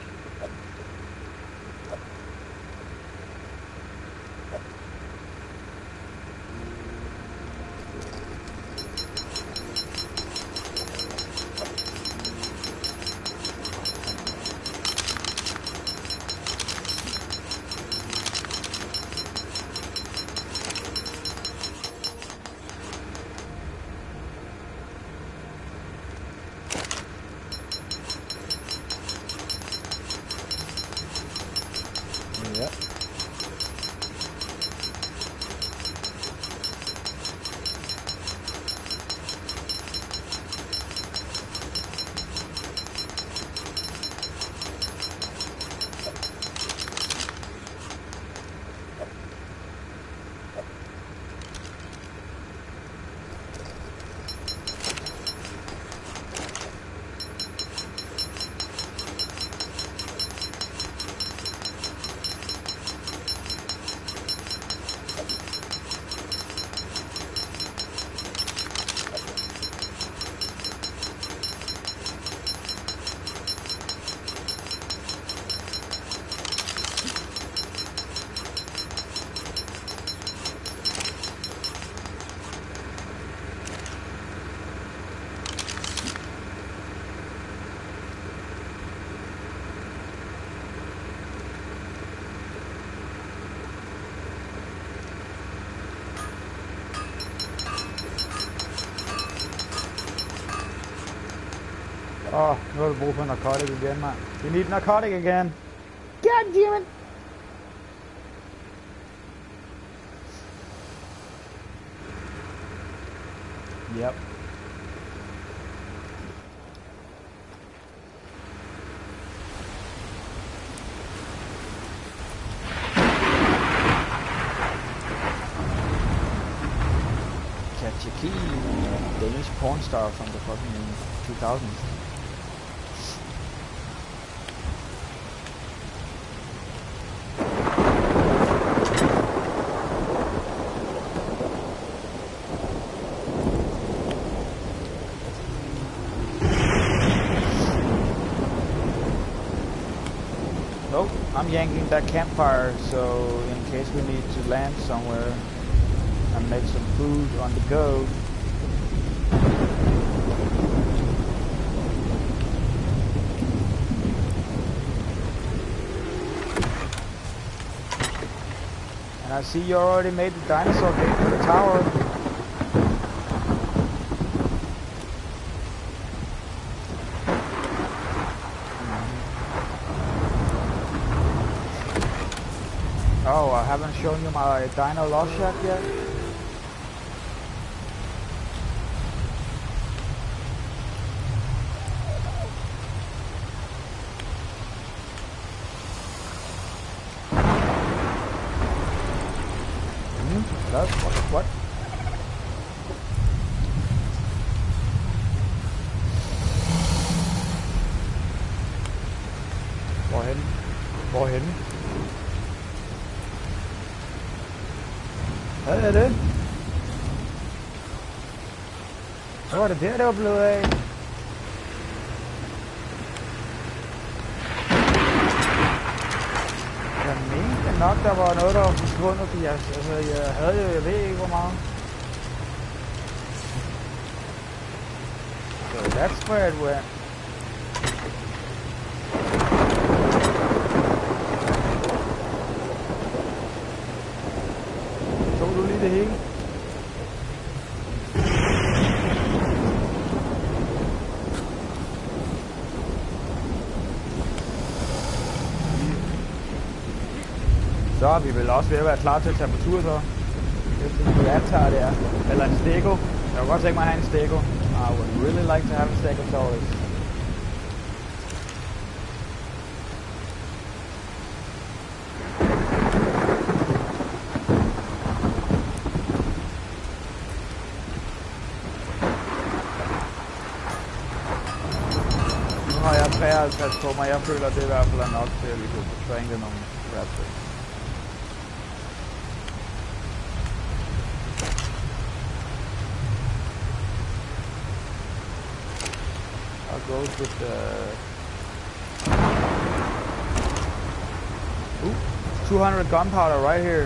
nu har du brug for narkotik igen, mand. You need narcotic again. God damn it! Yep. Catch a key, Danish porn star from the fucking 2000s. Nope, I'm yanking that campfire, so in case we need to land somewhere and make some food on the go. And I see you already made the dinosaur gate for the tower. Oh, I haven't shown you my dino lost shack yet? What? Hvorhen? Hvad er det? Så var det der, det var blevet af. Jeg mente nok, der var noget, der var forsvundet, fordi jeg havde jo, jeg ved ikke hvor meget. So that's where it went. Tog du lige det hele? Så er vi vel også ved at være klar til at tage på tur, så. Det jeg antager, det er. Eller en stego. Jeg kunne godt tænke mig at have en stego. I would really like to have a stegosaurus. Nu har jeg 53 på mig. Jeg føler, at det i hvert fald er nok til, at vi kunne få trænket nogle raptors. Goes with the 200 gunpowder right here.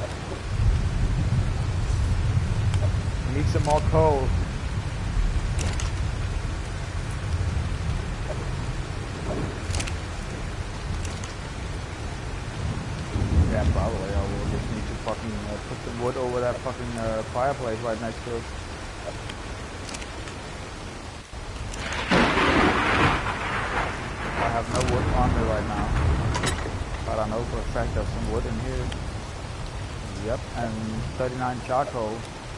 Need some more coal. Yeah, probably. I will just need to fucking put some wood over that fucking fireplace right next to it. I have no wood on me right now, but I know for a fact there's some wood in here. Yep, and 39 charcoal.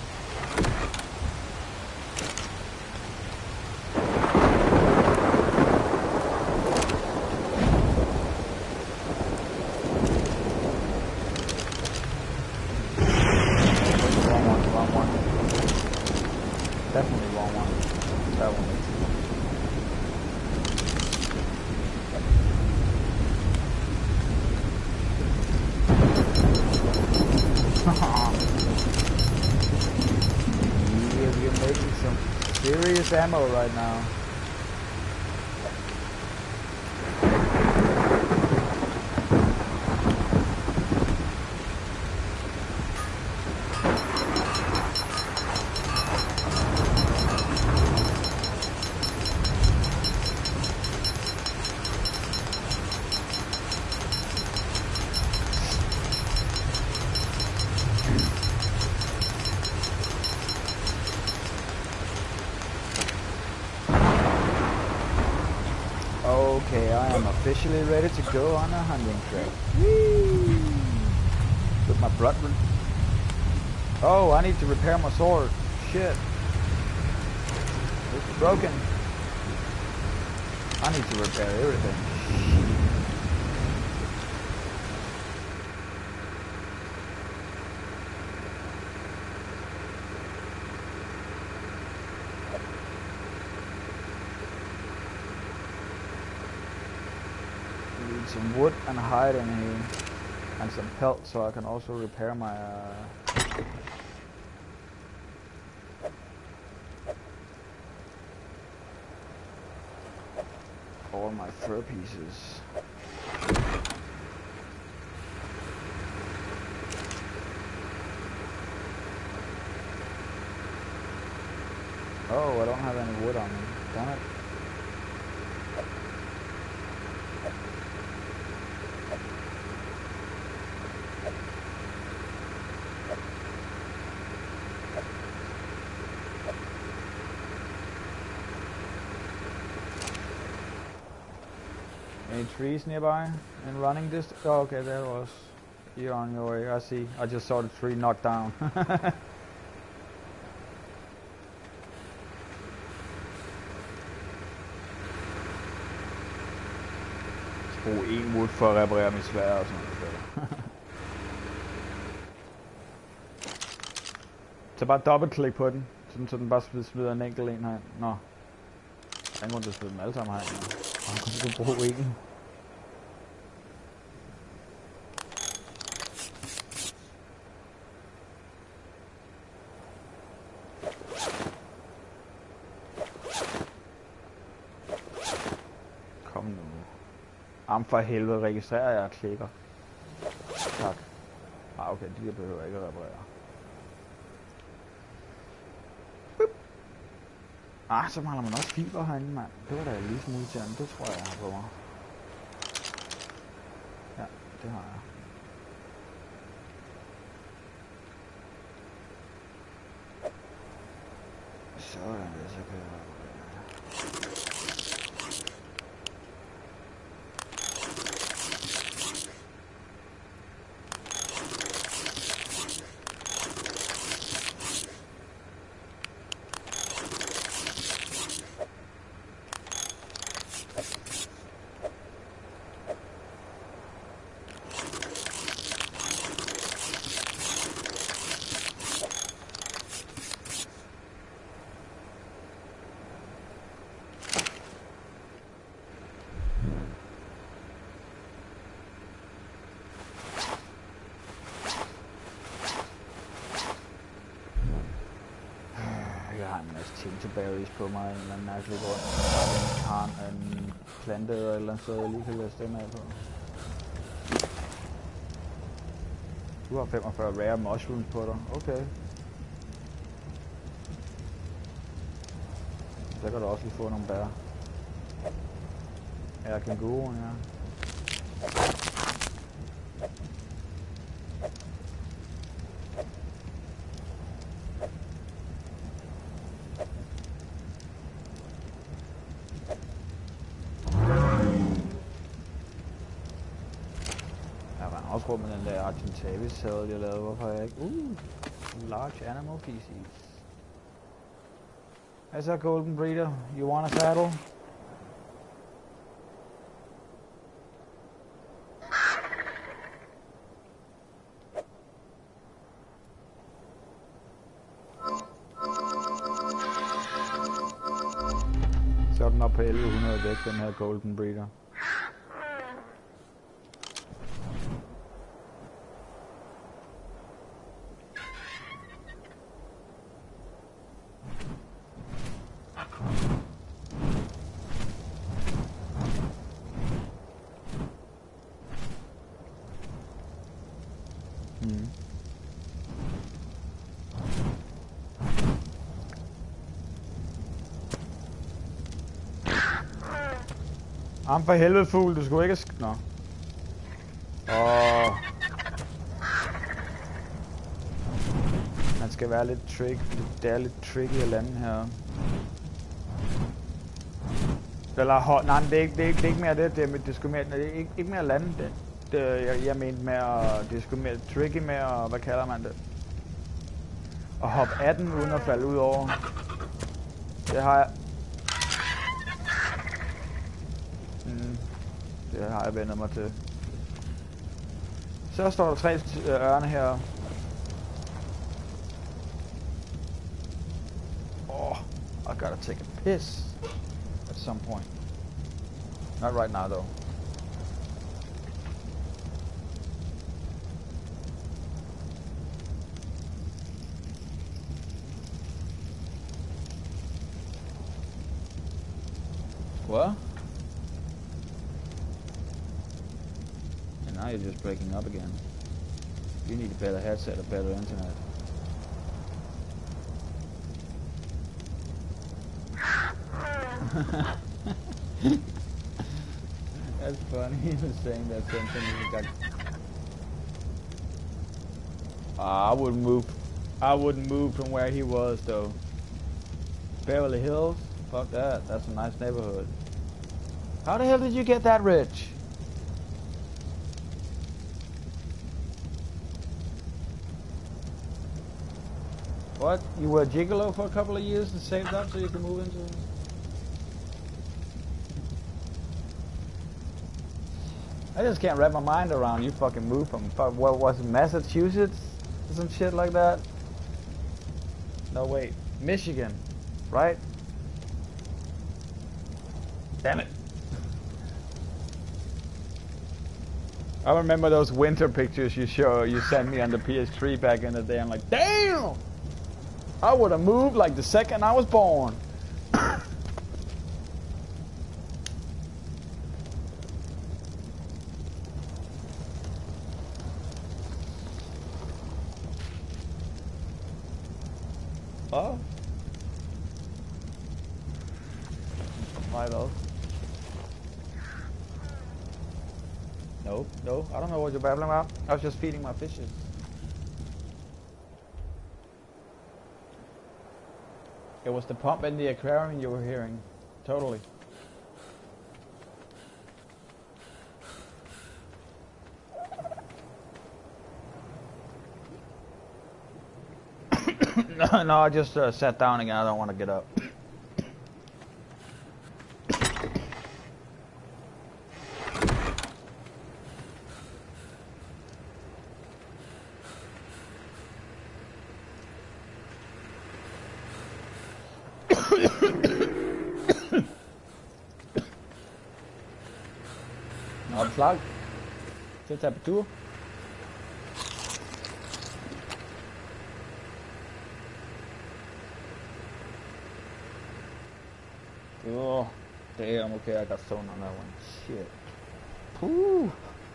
Wrong one. Definitely wrong one. That one. We're making some serious ammo right now. officially ready to go on a hunting trip. Whee! With my brethren. Oh, I need to repair my sword. Shit. It's broken. I need to repair everything. Need some wood and hide in here. And some pelt so I can also repair my all my fur pieces. Oh, I don't have any wood on me. Damn it. Any trees nearby in running distance? Oh, okay, there it was. You're on your way. I see. I just saw the tree knocked down. Brug en wood for at reparere mit sværd og sådan noget. Så bare dobbeltklik på den, så den bare smider en enkelt en her. Nå. Der er ingen grund til at smide dem alle sammen her. Og så kan du bruge en. Kom nu. Am for helvede, registrerer jeg og klikker. Tak. Ah, okay, de her behøver ikke at reparere. Ah, så mangler man også fiber herinde, mand. Det var da lige smule til andet. Det tror jeg har på mig. Ja, det har jeg. Sådan, så kan jeg reparere. Tinterberries på mig en eller anden mærkelig grund. Jeg har en plante eller et eller andet sted, jeg lige kan læse den af på. Du har 45 rare mushrooms på dig. Okay. Så kan du også lige få nogle bær. Ja, kænguruen, ja. Med den der Argentavis sæde, jeg lavede. Hvorfor har jeg ikke? Large animal feces. How's that, golden breeder? You want a saddle? Så er den op på 1100 væk, den her golden breeder. Am for helvede fugl, du skulle ikke nå. Man skal være lidt trick, det er lidt tricky at lande her. Eller nej, det er ikke mere det skulle mere, det er ikke mere at lande det. Jeg mente med at, det skulle mere tricky med at, hvad kalder man det? At hoppe af den uden at falde ud over. Det har jeg... det har jeg vendt mig til. Så står der 3 ørne her. I gotta take a piss at some point. Not right now though. What? And now you're just breaking up again. You need a better headset, a better internet. That's funny. He was saying that sentence. I wouldn't move. I wouldn't move from where he was though. Beverly Hills? Fuck that. That's a nice neighborhood. How the hell did you get that rich? What? You were a gigolo for a couple of years and saved up so you could move into... I just can't wrap my mind around you fucking moved from, what was it, Massachusetts? Or some shit like that? No, wait. Michigan, right? Damn it. I remember those winter pictures you sent me on the PS3 back in the day. I'm like, damn! I would have moved like the second I was born. Oh. Why though? No, I don't know what you're babbling about. I was just feeding my fishes. It was the pump in the aquarium you were hearing. Totally. No, I just sat down again. I don't want to get up. Opslag til temperatur. Oh, damn, okay, I got stoned on that one. Shit. Woo.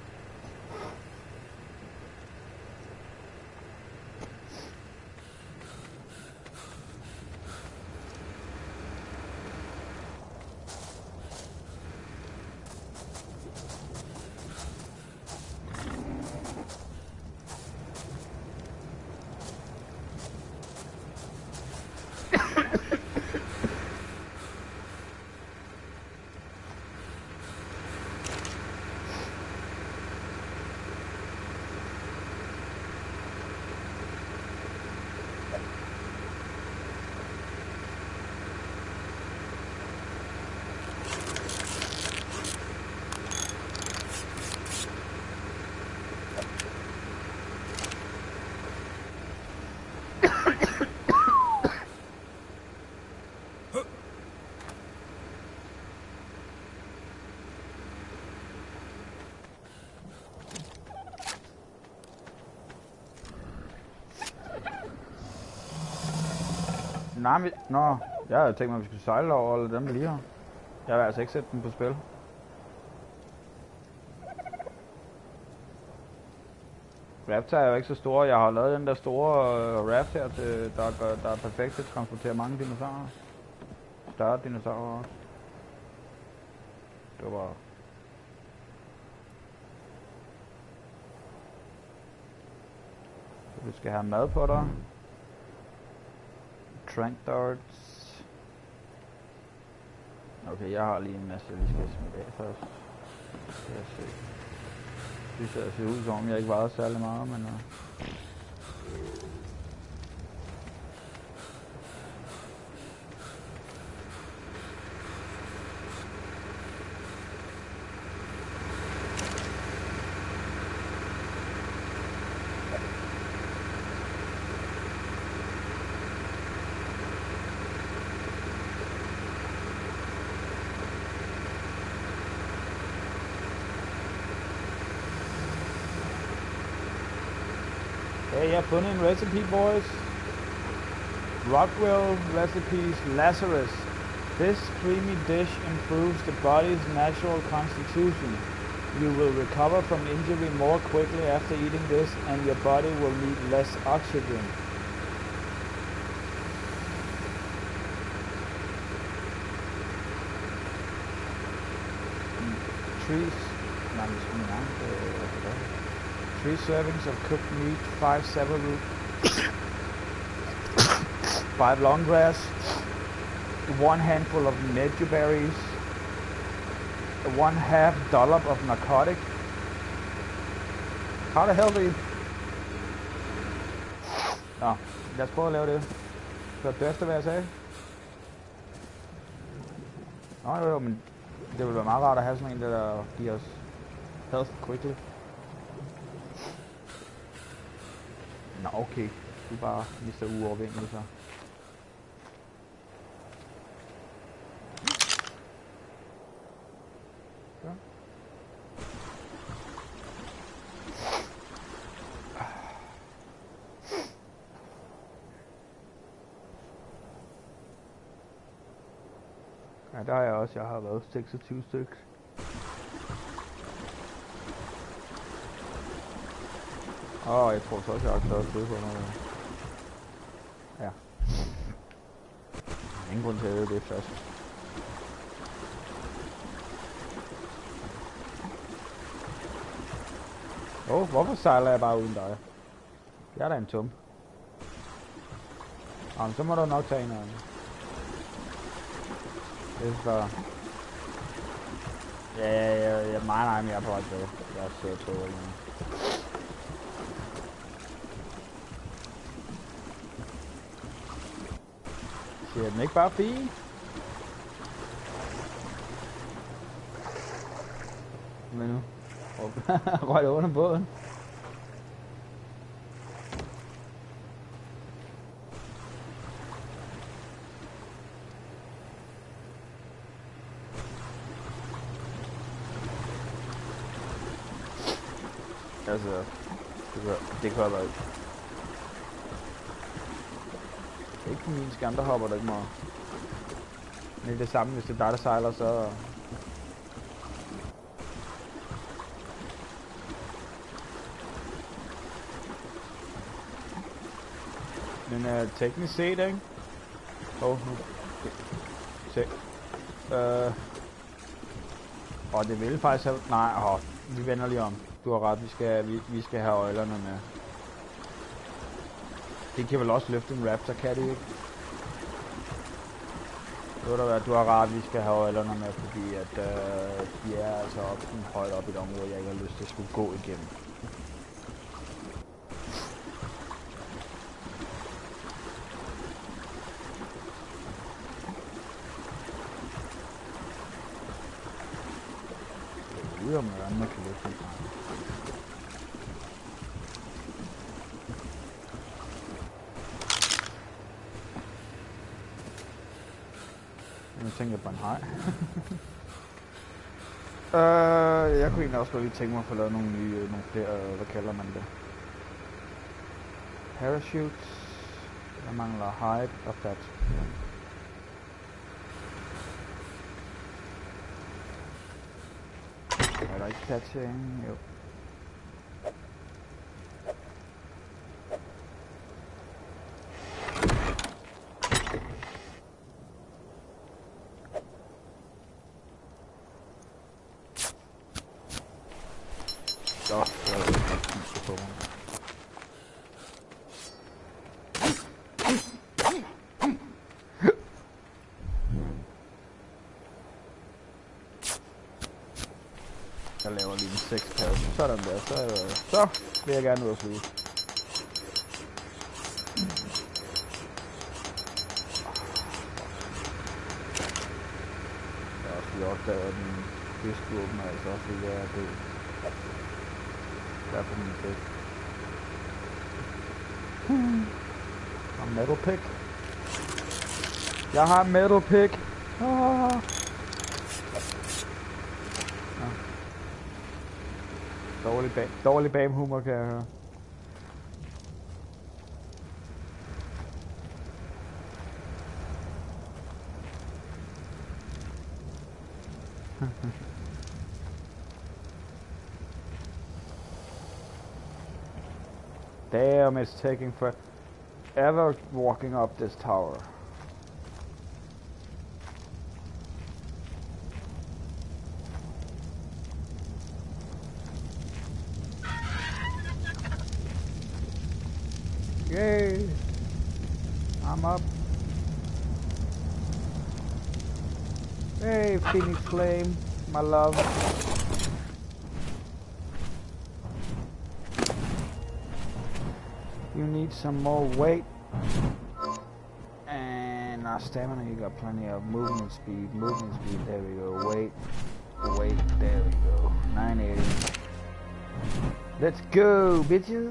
Nej, men... Nå, jeg havde tænkt mig, at vi skulle sejle over alle dem, der lige har. Jeg vil altså ikke sætte dem på spil. Raft er jo ikke så store. Jeg har lavet den der store raft her, der er perfekt til at transportere mange dinosaurer. Større dinosaurer også. Det var bare... Så vi skal have mad på dig. Trank darts. Okay, jeg har lige en masse, jeg lige skal smide af først. Skal jeg se. Det ser ud som om jeg ikke vejede særlig meget, men... Hey, jeg har fundet en recipe, boys. Rockwell recipes Lazarus. This creamy dish improves the body's natural constitution. You will recover from injury more quickly after eating this, and your body will need less oxygen. Three servings of cooked meat, 5 celery, 5 long grass, 1 handful of meduberries, 1/2 dollop of narcotic. How the hell do you... Nå, lad os prøve at lave det. Så det efter, hvad jeg sagde. Nå jo, men det ville være meget rart at have sådan en, der giver os health quickly. Nå, okay. Du er bare mister uovervindelig, så. Ja. Ja, der har jeg også. Jeg har været 26 stykker. Jeg tror så også, jeg har klaret det på noget. Ja. Ingen grund til at æde det først. Hvorfor sejler jeg bare uden dig? Jeg er da en tum. Men så må du nok tage en af dem. Det er bare... Ja, nej, men jeg er på vej tilbage. Jeg sidder på eller noget. Ser den ikke bare fin? Men nu røg det under båden. Altså, det kan være ikke på min skærm, der hopper der ikke meget. Men det er det samme, hvis det er dig, der sejler, så... Men teknisk set, ikke? Nu. Se. Det vil faktisk have... Nej, vi vender lige om. Du har ret, vi skal have øjlerne med. Det kan vel også løfte en Raptor, kan det ikke? Du har ret, vi skal have øjlerne med, fordi at de er altså højt op i et område, jeg ikke har lyst til at skulle gå igennem. Jeg ved, om man kan løfte en fra. Jeg tænker på en hej. Jeg kunne egentlig også godt lige tænke mig at få lavet nogle flere, hvad kalder man det? Parachutes. Jeg mangler height og fat. Er der ikke catching? Jo. lige en 6 pause. Sådan der, så vil jeg gerne ud og flyve. Jeg har også lige opdaget, at min fiskvåben er altså også lige at dø. Der er på min fisk. Og metal pick. Jeg har metal pick. Dårlig bagehumor, kan jeg høre. Damn, it's taking forever walking up this tower. Yay! I'm up. Hey, Phoenix Flame, my love. You need some more weight. And our stamina, you got plenty of movement speed. There we go. Weight, there we go. 980. Let's go, bitches!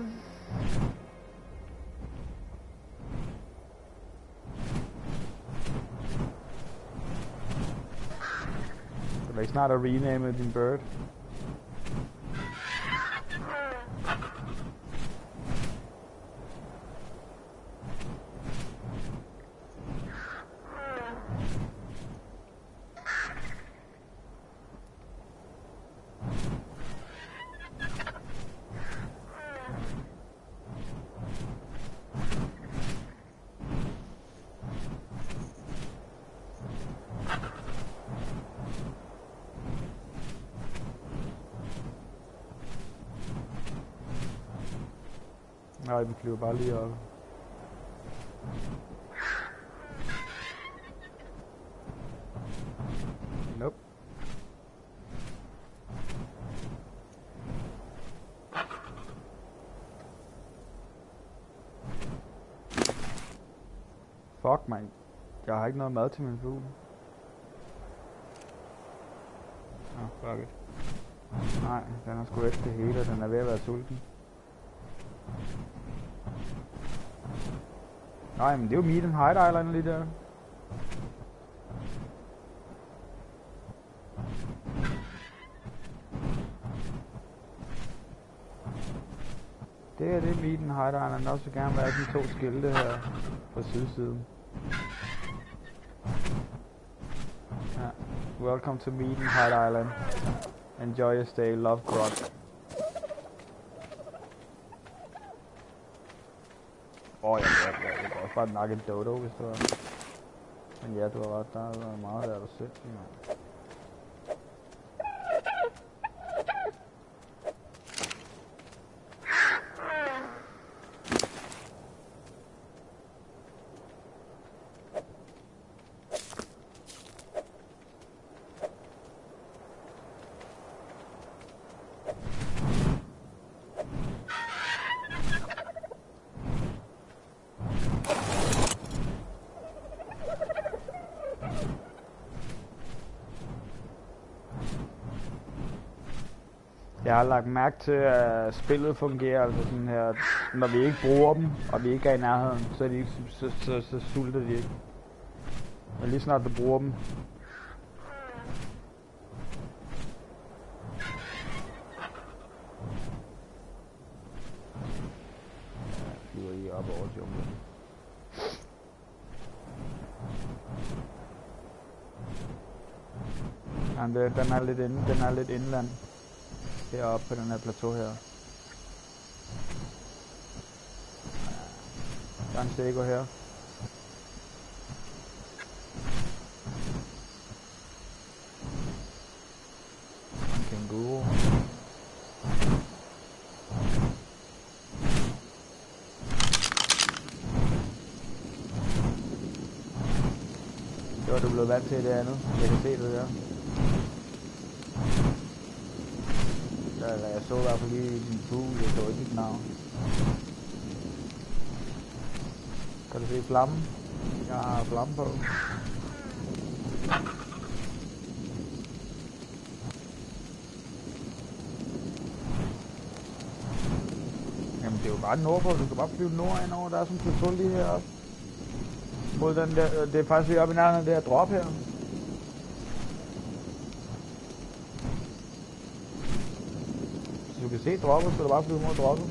It's not a rename it in bird. Nej, vi flyver bare lige op. Nope. Fuck, man. Jeg har ikke noget mad til min fugl. Fuck it. Nej, den har sgu efter det hele, og den er ved at være sulten. Nej, men det er jo Meat and Hide Island lige der. Det er det Meat and Hide Island. Der også gerne være de 2 skilte her på sydsiden. Ja. Welcome to Meat and Hide Island. Enjoy your stay. Love Grog. Jeg kan også bare nakke en dodo, hvis du har. Men ja, du har ret, der er meget der, du sindssygt, mand. Jeg har lagt mærke til, at spillet fungerer altså sådan her, når vi ikke bruger dem, og vi ikke er i nærheden, så, er de ikke, så sulter de ikke. Men lige snart du bruger dem. Jeg flyver lige op over junglen. Den er lidt indland. Heroppe på den her plateau her. Der er en stego her. En kænguru. Det var du blevet vant til det andet. Jeg kan se det der. Eller jeg så i hvert fald lige i din fugl, jeg så ikke dit navn. Kan du se flammen? Jeg har flamme på. Jamen det er jo bare nordpå, du kan bare flyve nord over, der er sådan en patrol lige heroppe. Mod den der, det er faktisk lige oppe i nærheden af det her drop her. Hvis du kan se droppet, så er du bare flyve mod droppet.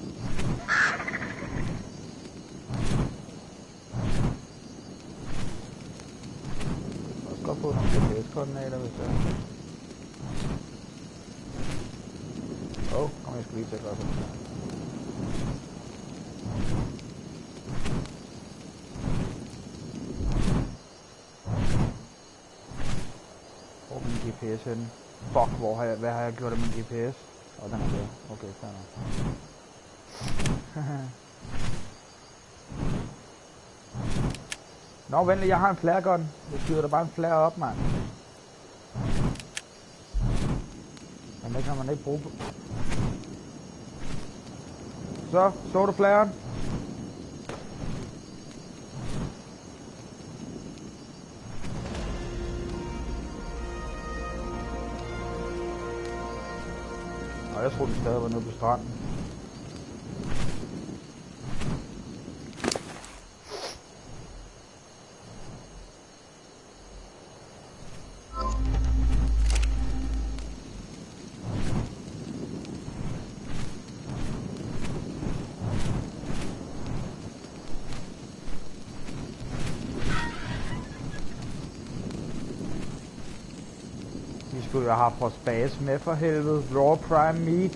Jeg skal godt få nogle GPS-koordinater, hvis det er. Kom jeg skal lige til at gøre sådan her. Hvor er min GPS henne? Fuck, hvad har jeg gjort af min GPS? Den er der. Okay, fair nok. Nå, venlig, jeg har en flare gun. Jeg skyder da bare en flare op, mand. Men det kan man ikke bruge på. Så du flaren? Og jeg troede, vi stadig var nede på stranden. Vi skulle jo have haft vores base med for helvede. Raw prime meat.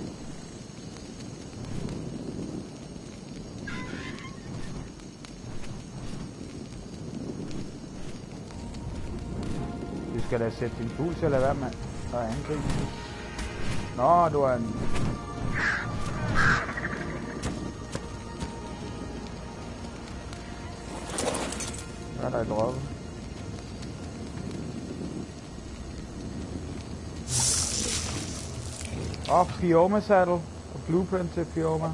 Du skal da sætte din fugl til at lade være med at angribe. Nå, du er en... Hvad er der i droppet? Fioma saddle, a blueprint to Fioma.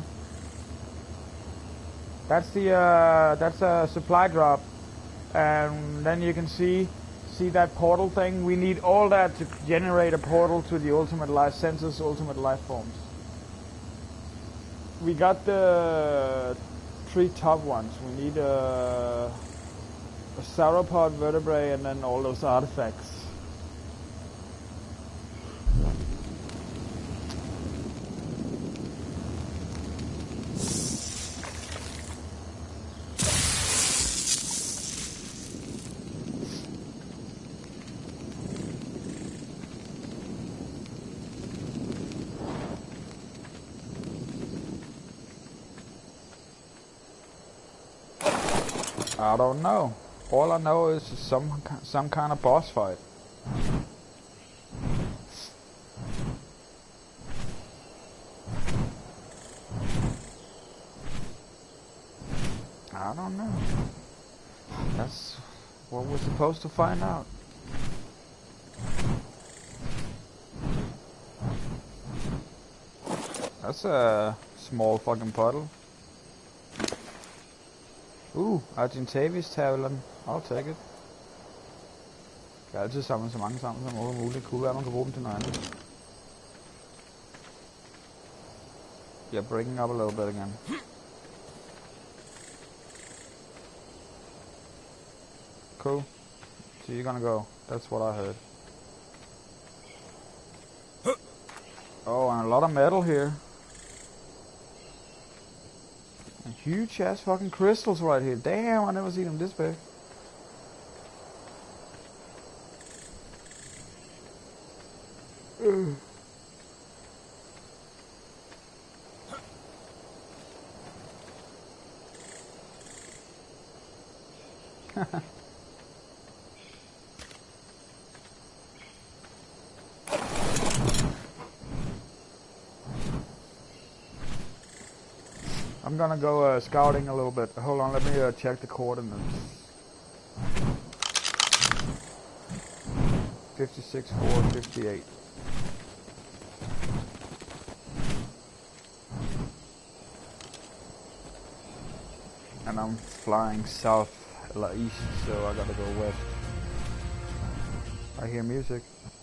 That's a supply drop, and then you can see that portal thing. We need all that to generate a portal to the ultimate life sensors, ultimate life forms. We got the 3 top ones. We need a sauropod, vertebrae, and then all those artifacts. I don't know. All I know is some kind of boss fight. I don't know. That's what we're supposed to find out. That's a small fucking puddle. Argentavis tavlen. I'll take it. Jeg kan altid samle så mange sammen som overhovedet muligt. Kunne være, man kan bruge dem til noget andet. Yeah, breaking up a little bit again. Cool. So you're gonna go. That's what I heard. Oh, and a lot of metal here. And huge ass fucking crystals right here. Damn, I never seen them this big. I'm gonna go scouting a little bit. Hold on, let me check the coordinates. 56, 4, 58. and I'm flying south, east, so I gotta go west. I hear music.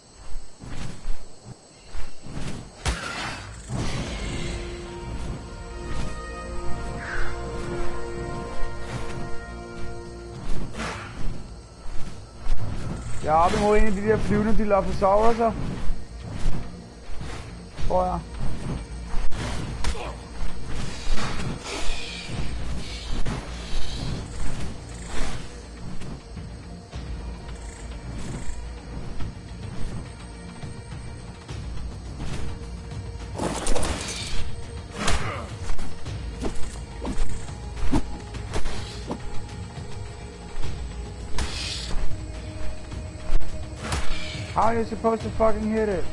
Jeg er oppe imod en af de der flyvende Dilophosauruser. Tror jeg. How are you supposed to fucking hit it?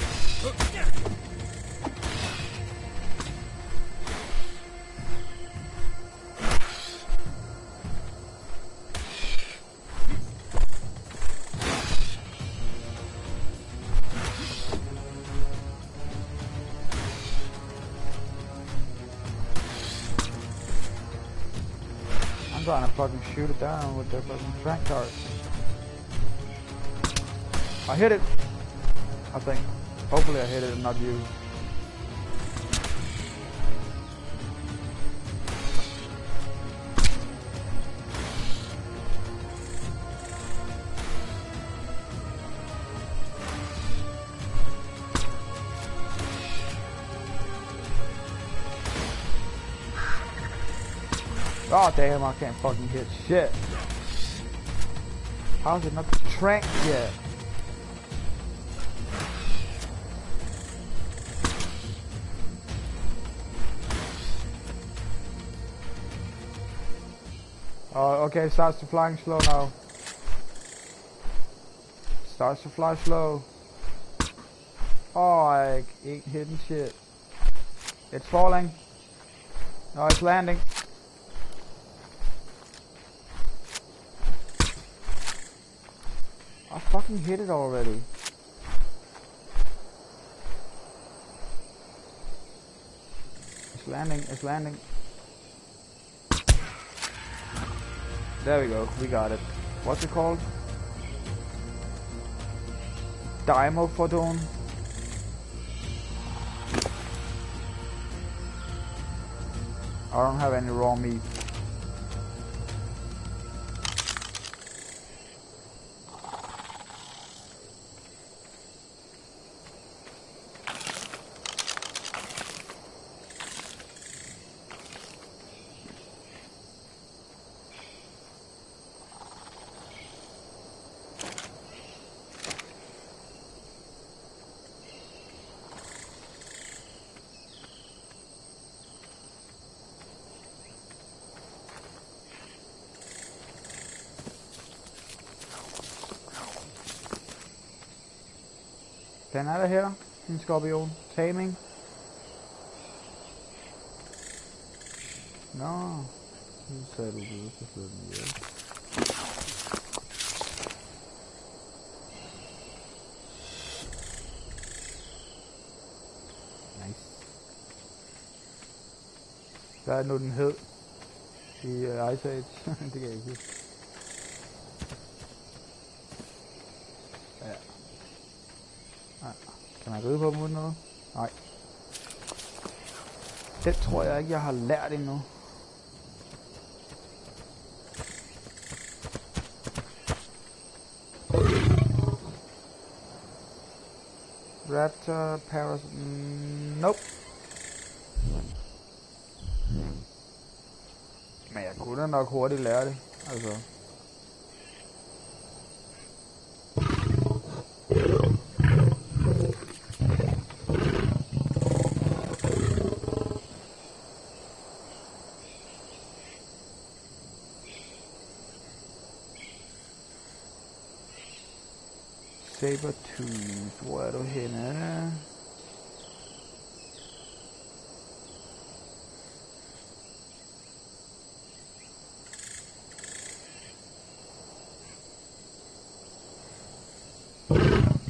I'm trying to fucking shoot it down with their fucking track cards. I hit it, I think. Hopefully I hit it and not you. Oh damn, I can't fucking hit shit. How's it not tracked yet? Oh, okay, it starts to flying slow now. Starts to fly slow. Oh, I ain't hitting shit. It's falling. No, it's landing. I fucking hit it already. It's landing, it's landing. There we go, we got it. What's it called? Dimophodon. I don't have any raw meat. Den er der her, en skorpion. Taming. Nå, nu sagde du det, så slår den ihjel. Nice. Hvad er nu den hed i Ice Age? Det kan jeg ikke huske. Kan man ride på dem uden noget? Nej. Det tror jeg ikke, jeg har lært endnu. Raptor, Paras... Nope. Men jeg kunne da nok hurtigt lære det. Altså... Sabertooth, hvor er du henne?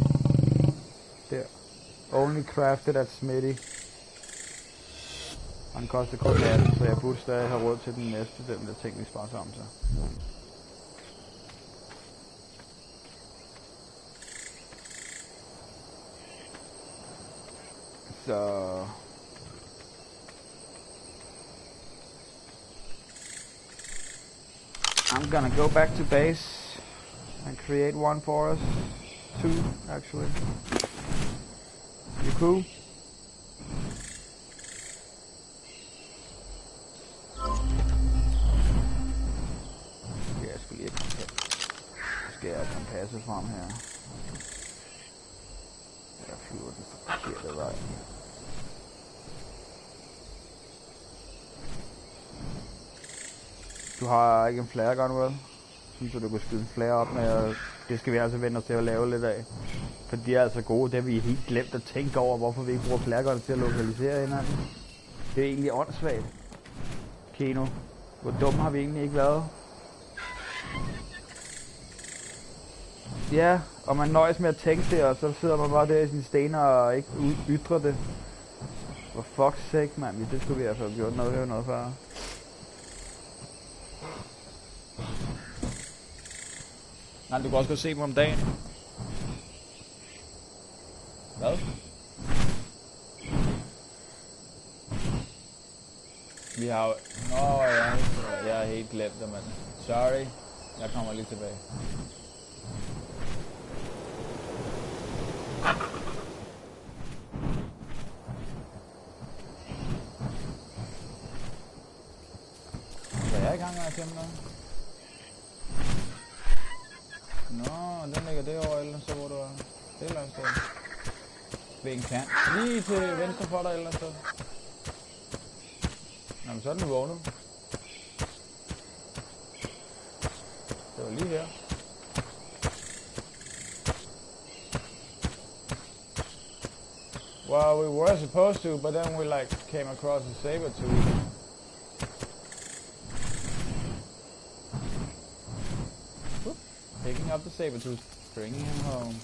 Der. Only crafted at Smitty. Og den koster kun 18, så jeg burde stadig have råd til den næste, den der ting, vi sparer sammen til. Så... I'm gonna go back to base and create one for us. 2, actually. You cool? Jeg skal lige have kompasset frem her. Jeg flyver den forkerte vej. Du har ikke en flare gun, vel? Synes du kunne skyde en flare op med, og det skal vi altså vende os til at lave lidt af. For de er altså gode, det har vi helt glemt at tænke over, hvorfor vi ikke bruger flare gun til at lokalisere hinanden. Det er egentlig åndssvagt. Keno, hvor dumme har vi egentlig ikke været? Ja, og man nøjes med at tænke det, og så sidder man bare der i sine stener og ikke ytrer det. For fuck's sake, mand. Det skulle vi altså have gjort noget før. Nej, du kan også godt se mig om dagen. Hvad? Vi har jo... Nå, jeg har helt glemt det, mand. Sorry. Jeg kommer lige tilbage. Så jeg er i gang med at kæmpe noget. Nå, den ligger derovre, eller så hvor du er. Det er et eller andet sted. Ved en kant. Lige til venstre for dig, eller så. Nå, men så er den vågnet. Det var lige her. Well, we were supposed to, but then we like came across a saber-tooth. Picking up the saber-tooth, bringing him home.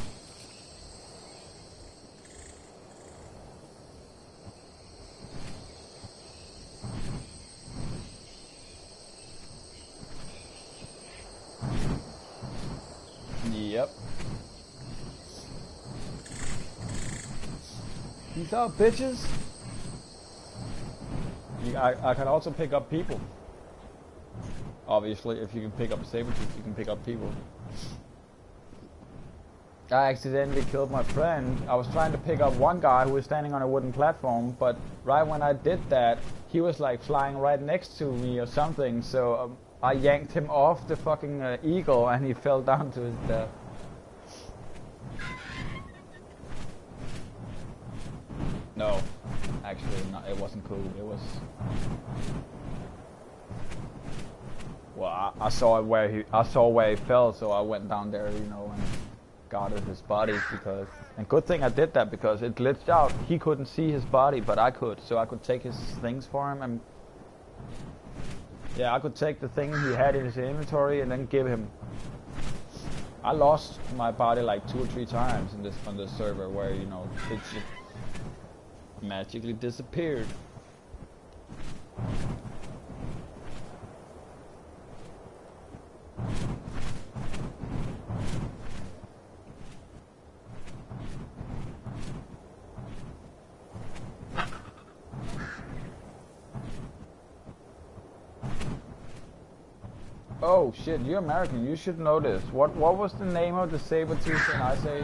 Yep. Peace out, bitches. I can also pick up people. Obviously, if you can pick up a saber-tooth, you can pick up people. I accidentally killed my friend. I was trying to pick up one guy who was standing on a wooden platform, but right when I did that, he was like flying right next to me or something, so I yanked him off the fucking eagle and he fell down to his death. No, actually, no, it wasn't cool. It was... Well, I saw where he fell, so I went down there, you know, and guarded his body because. And good thing I did that because it glitched out. He couldn't see his body, but I could, so I could take his things for him, and yeah, I could take the thing he had in his inventory and then give him. I lost my body like 2 or 3 times on this server where, you know, it just magically disappeared. Oh shit, you're American, you should know this. What was the name of the saber-tooth in Ice Age?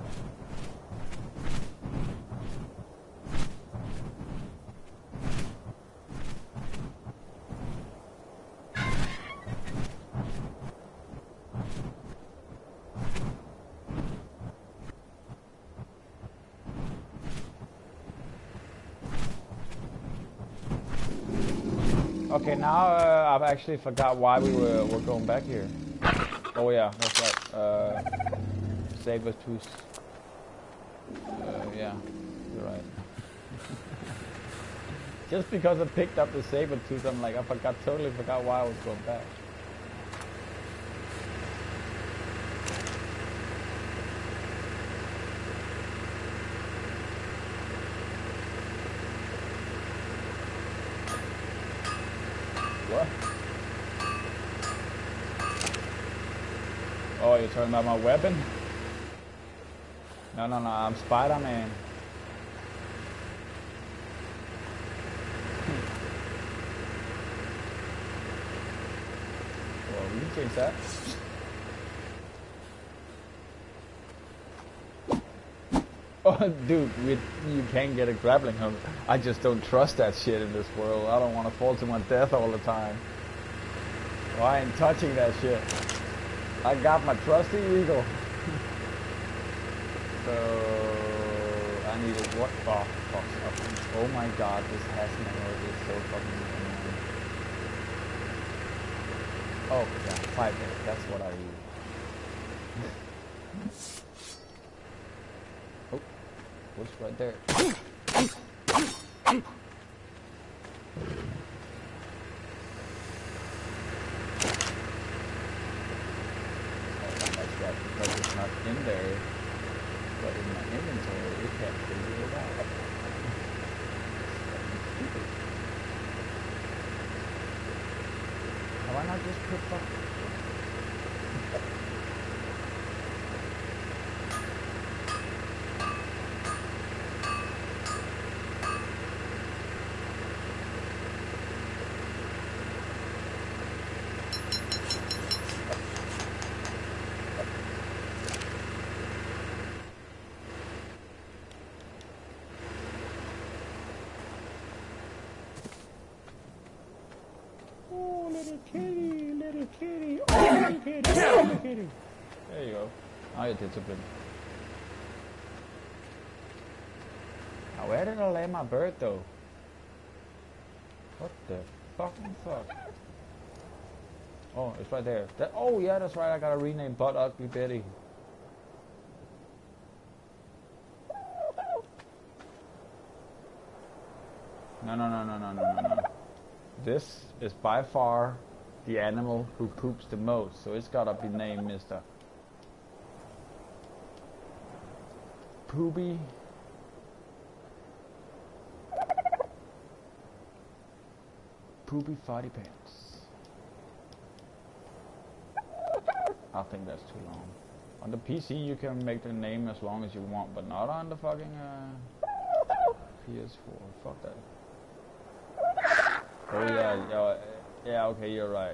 Okay, now I've actually forgot why we were going back here. Oh yeah, that's right. Saber-tooth. Yeah, you're right. Just because I picked up the saber-tooth, I'm like, totally forgot why I was going back. What? Oh, you're talking about my weapon? No, I'm Spider-Man. Well, we can change that. Oh, dude, you can't get a grappling hook. I just don't trust that shit in this world. I don't want to fall to my death all the time. Well, I ain't touching that shit. I got my trusty eagle. So I needed what? Oh, fuck. Oh my god, this hazmat is so fucking annoying. Oh yeah, 5 minutes. That's what I use. Oh, what's right there? Because it's not in there, but in my inventory, it can't figure it out. Stupid. Have I not just put fuck? Little kitty, oh, little kitty. There you go. Now you're disciplined. Now where did I lay my bird though? What the fucking fuck? Oh, it's right there. Oh yeah, that's right, I gotta rename Butt Ugly Betty. No. This is by far the animal who poops the most, so it's gotta be named Mr. Poopy. Poopy Farty Pants. I think that's too long. On the PC you can make the name as long as you want, but not on the fucking PS4. Fuck that. Oh yeah, okay, you're right.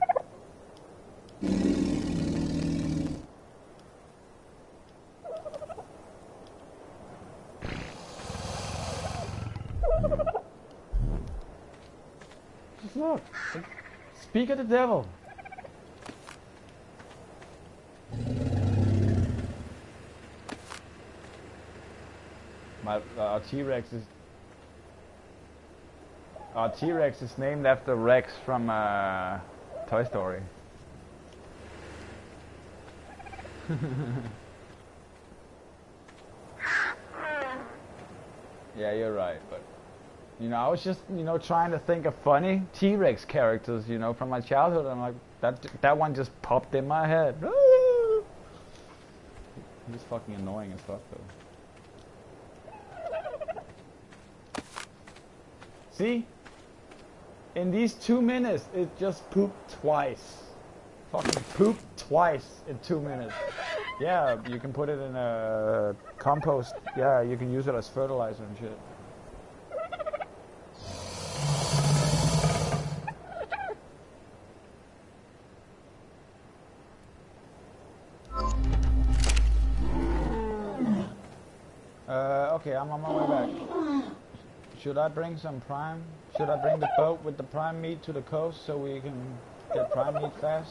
Look, speak of the devil. Our T-Rex is named after Rex from Toy Story. Yeah, you're right, but you know, I was just, you know, trying to think of funny T-Rex characters, you know, from my childhood. And I'm like, that one just popped in my head. He's fucking annoying as fuck, though. See? In these 2 minutes, it just pooped twice. Fucking pooped twice in 2 minutes. Yeah, you can put it in a compost. Yeah, you can use it as fertilizer and shit. Okay, I'm on my way back. Should I bring some prime? Should I bring the boat with the prime meat to the coast so we can get prime meat fast?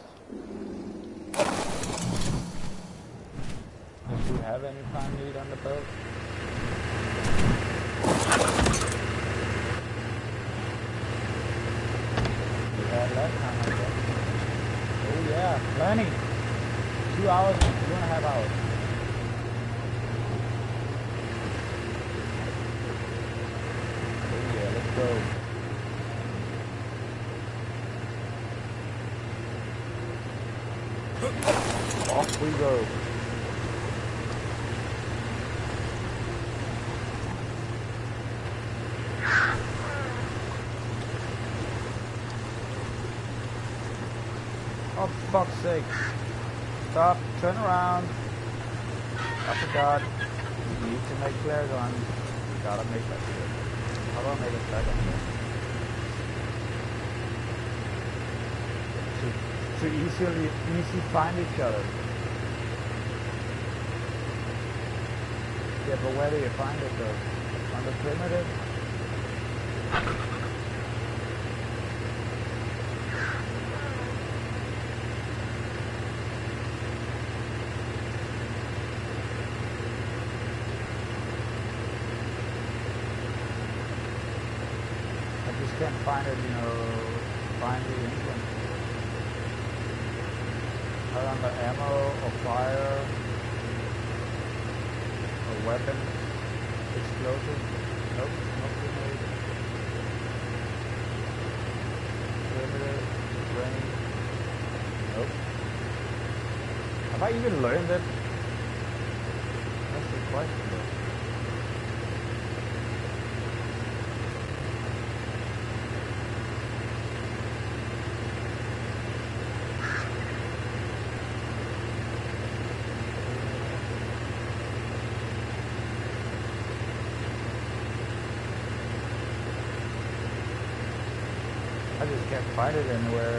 If you have any prime meat on the boat? We had last time, I guess. Oh yeah, plenty. 2 hours, 2.5 hours. Go. Off we go. Oh, fuck's sake. Stop. Turn around. I forgot. You need to make flare guns. You gotta make that shit. How do I make a flare gun here? To easy find each other. Yeah, but where do you find it though? On the primitive? I just can't find it, you know, find the England. Not under ammo or fire or weapon, explosive. Nope, no grenade. Primitive, range. Nope. Have I even learned it? That's the question though. I just can't find it anywhere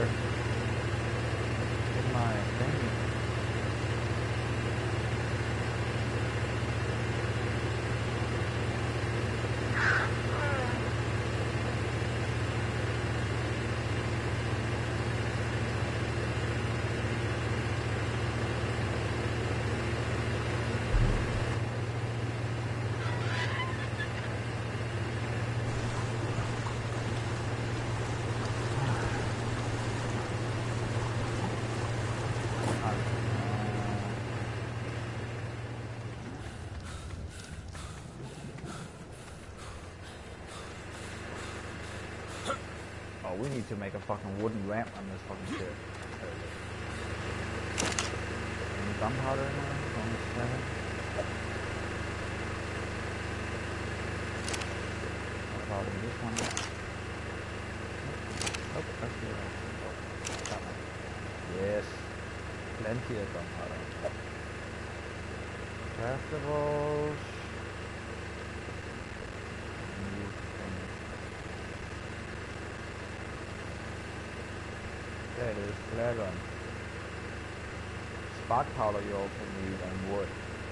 in my thing. We need to make a fucking wooden ramp on this fucking shit. Any gunpowder in there? Only 7. What about in this one? Oh, that's good. That one. Yes. Plenty of gunpowder. Craftables. There it is, flare gun. Spark powder you also need, and wood.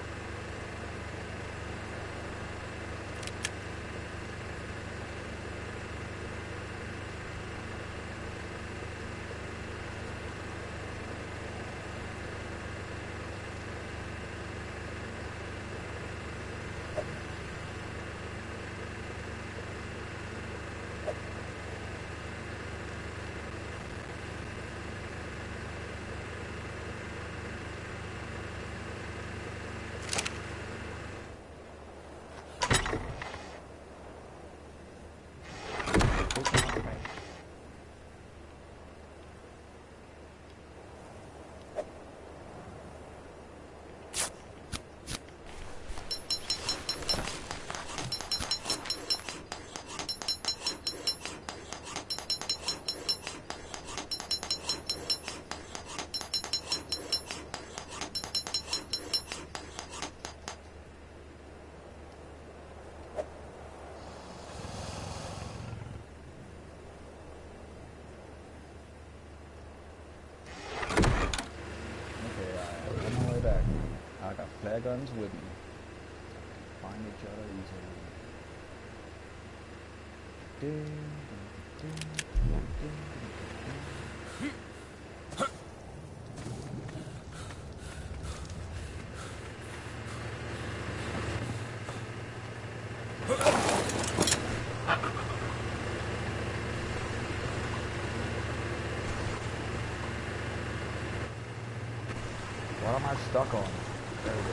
Flare guns with me. Find each other easily. What am I stuck on? There we go.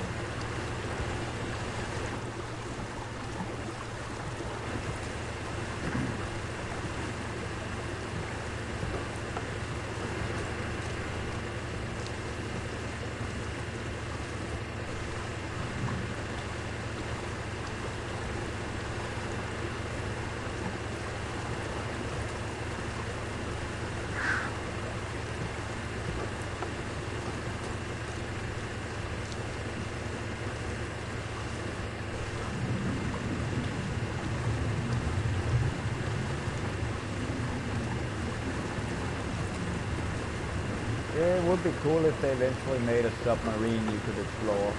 It would be cool if they eventually made a submarine you could explore.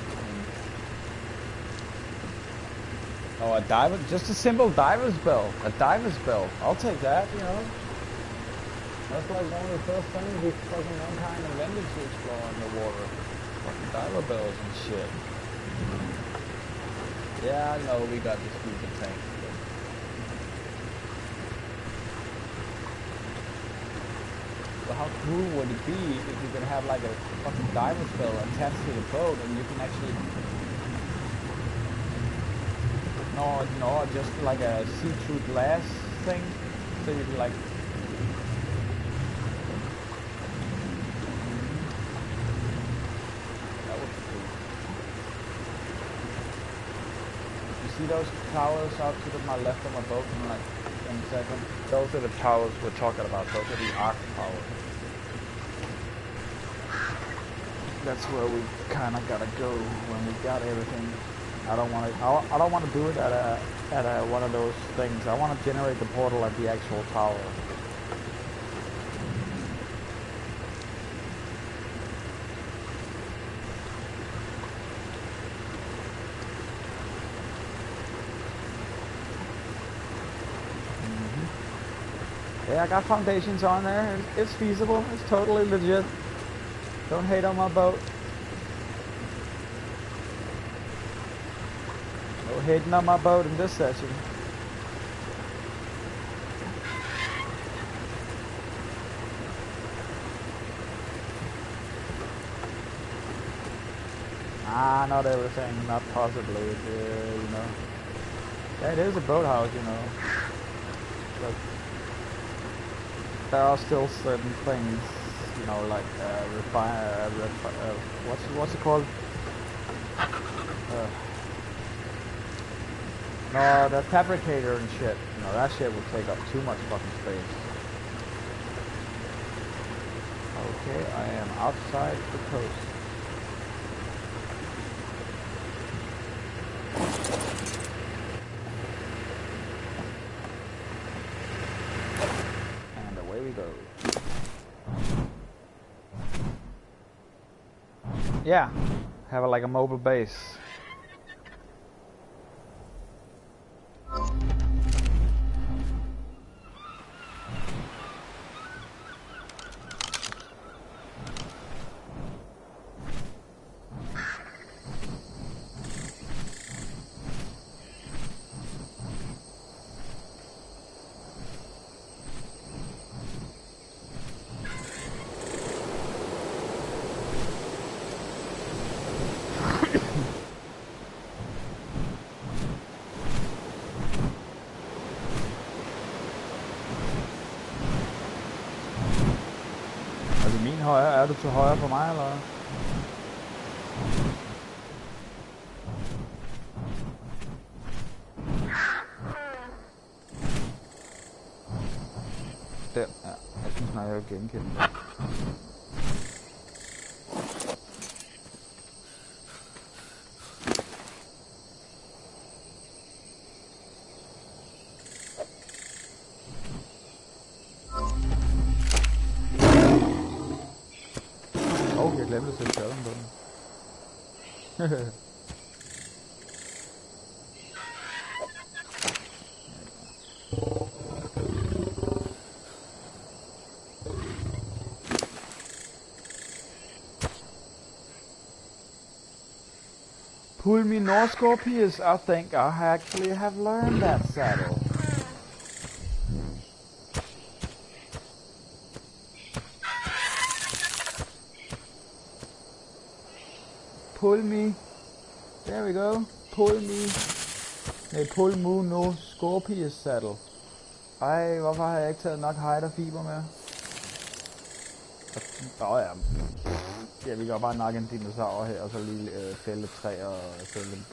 Oh, a diver, just a simple diver's bell. A diver's bell. I'll take that, you know. That's like one of the first things we fucking mankind invented to explore in the water. Fucking diver bells and shit. Yeah, I know we got the stupid tank. But how cool would it be if you could have like a fucking diver's bell attached to the boat and you can actually... No, just like a see-through glass thing. So you can like... That would be cool. You see those towers out to my left of my boat in like in a second? Those are the towers we're talking about. Those are the arc towers. That's where we kind of gotta go when we got everything. I don't want to do it at one of those things. I want to generate the portal at the actual tower. Yeah, I got foundations on there. It's feasible. It's totally legit. Don't hate on my boat. No hating on my boat in this session. Ah, not everything. Not possibly. You know. Yeah, it is a boathouse, you know. But there are still certain things, you know, like what's it called? No, the fabricator and shit. You know, that shit would take up too much fucking space. Okay, I am outside the coast. And away we go. Yeah, have like a mobile base. Er du til højre for mig, eller? Der, ja. Jeg synes nok, jeg vil genkende det. Jeg glemte at sætte skærmen på den. Pull me north, Scorpius. I think I actually have learned that saddle. Pull me. There we go. Pull me. Nej, pull me no Scorpius saddle. Ej, hvorfor har jeg ikke taget nok hide og fiber med? Ja. Ja, vi kan bare nakke en dinosaur her, og så lige fælde et træ og fælde en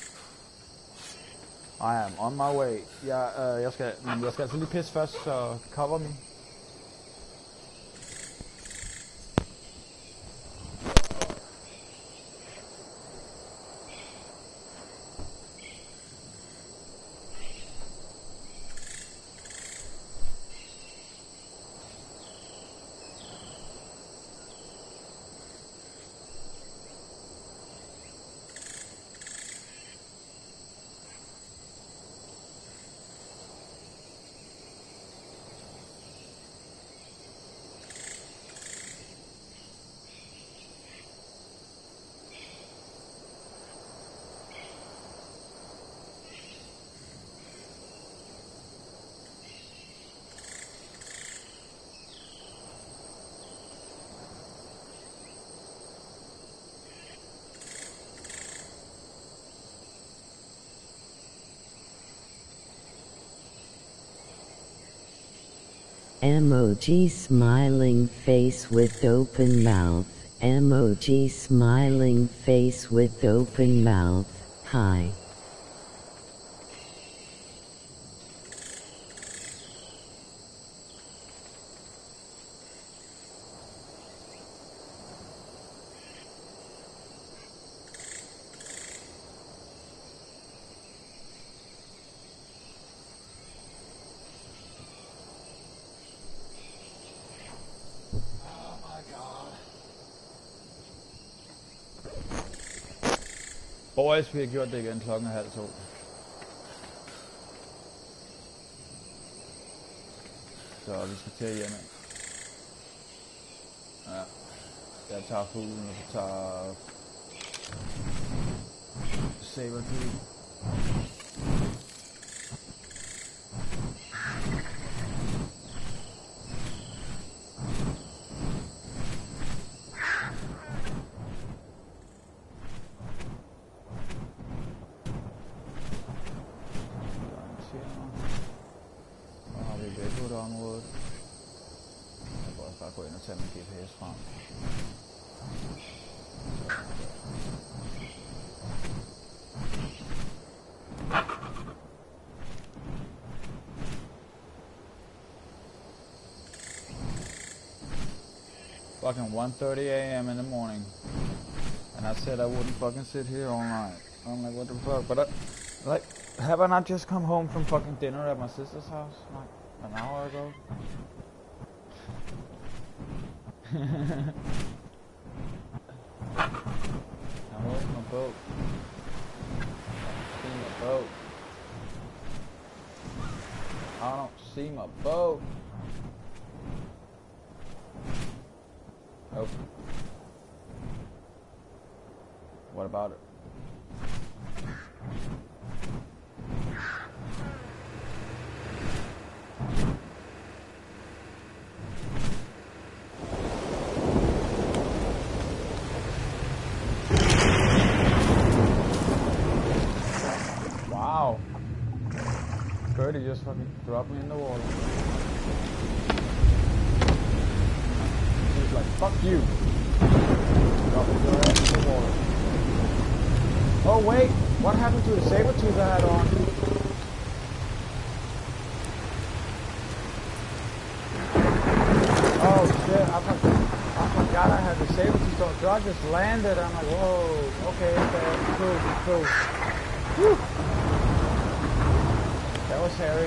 I am on my way. Jeg skal altså lige pisse først, så cover me. Emoji smiling face with open mouth. Emoji smiling face with open mouth. Hi. Boys, vi har gjort det igen, klokken er 1:30. Så vi skal til hjemme. Ja. Jeg tager fuglen, og så tager sabertooth. Området. Jeg kan også bare gå ind og tage min GPS frem. Fucking 1:30 a.m. in the morning, and I said I wouldn't fucking sit here all night. I'm like, what the fuck? But like, have I not just come home from fucking dinner at my sister's house? Like, an hour ago? Now where's my boat? I don't see my boat. Oh. What about it? Wow. Gertie just fucking dropped me in the water. She's like, fuck you. Dropping your ass in the water. Oh wait, what happened to the saber-tooth I had on? Oh shit, I forgot I had the saber-tooth on, so I just landed. I'm like, whoa, okay, cool. Whew. That was hairy.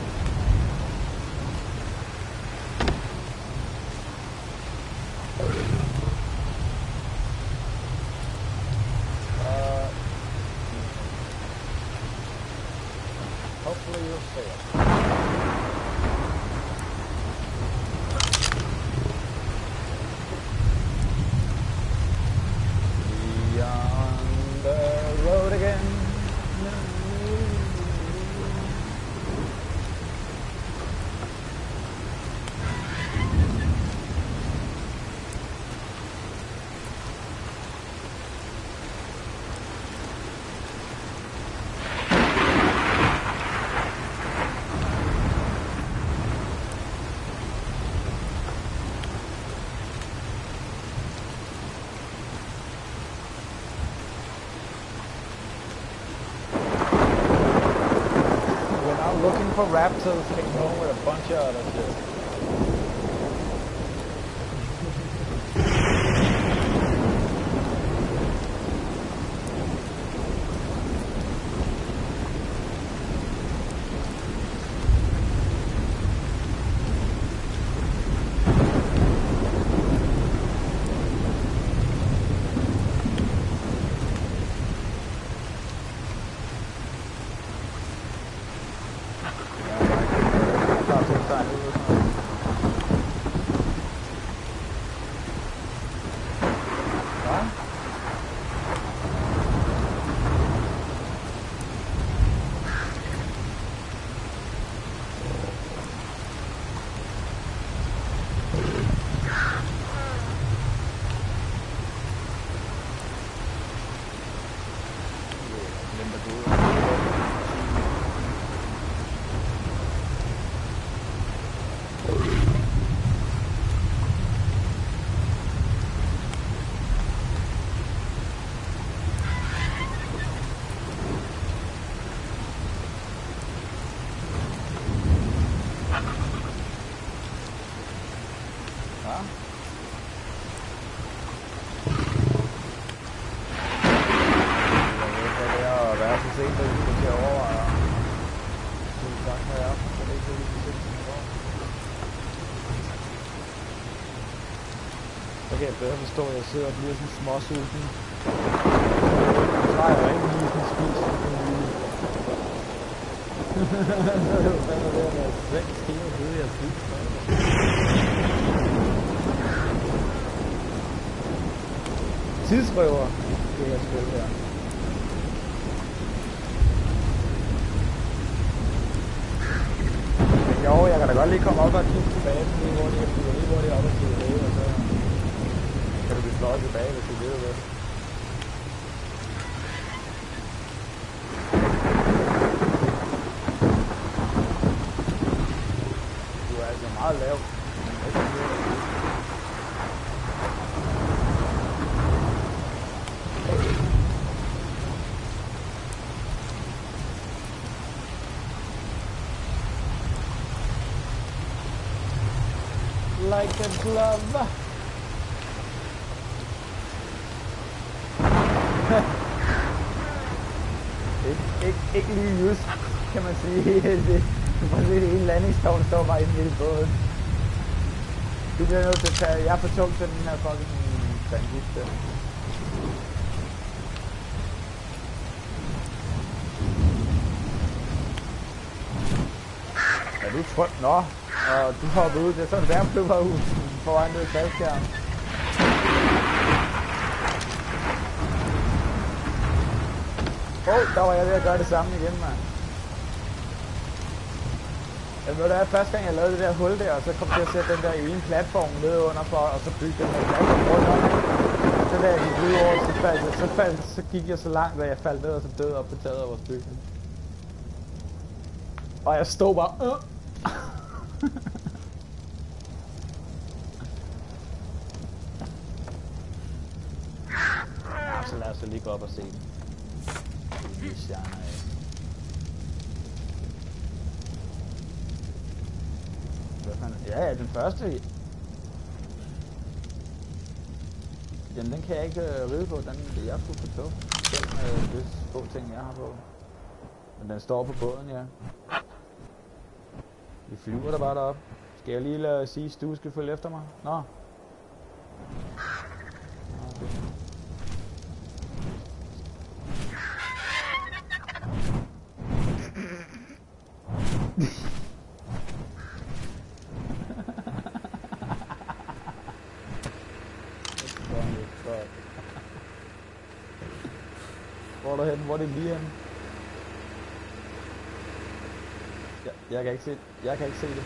Hopefully you'll see it. We on the road again. Looking for raptors, came home with a bunch of other shit. It was Ja. Det er at være så sent, at vi skal til at overveje. Det er sagt, hvad jeg er. Så det er ikke så lige så sent, som det går. Så kan jeg bedre forstå, at jeg sidder og bliver sådan småsulten. Så har jeg jo ikke lige sådan spist for nylig. Hvad er det at være 6 kilo ude, jeg spist? Tidsrøver, det her spil her. Jo, jeg kan da godt lige komme op og kigge tilbage, så det er hurtigt, jeg flyver lige hurtigt op og flyver ned, og så kan du blive fløjet tilbage, hvis du ved det. Du er altså meget lav. Like a glove. Ikke lige just, kan man sige. Du får se det ene landingstårn, står bare inde midt i båden. Du bliver nødt til at tage, jeg er for tung til den her fucking transit der. Er du tryg? Nå, og du hopper ud, det er sådan, der flyver ud foran ned i faldskærmen. Der var jeg ved at gøre det samme igen, mand. Jeg ved, det er første gang, jeg lavede det der hul der, og så kom jeg til at sætte den der ene platform ned under for, og så bygge den der platform rundt om. Så da jeg gik ud over, så gik jeg så langt, at jeg faldt ned og så døde op på taget af vores bygning. Og jeg stod bare, Ja, så lad os lige gå op og se den. Lige stjerner af. Ja, den første. Jamen, den kan jeg ikke ride på. Den jeg skulle på tog. Selv med det få ting, jeg har på. Men den står på båden, ja. Vi flyver der bare derop. Skal jeg lige sige, at du skal følge efter mig? Nå. Okay. Hvor er du henne? Hvor er det lige henne? Jeg kan ikke se det. Jeg kan ikke se det.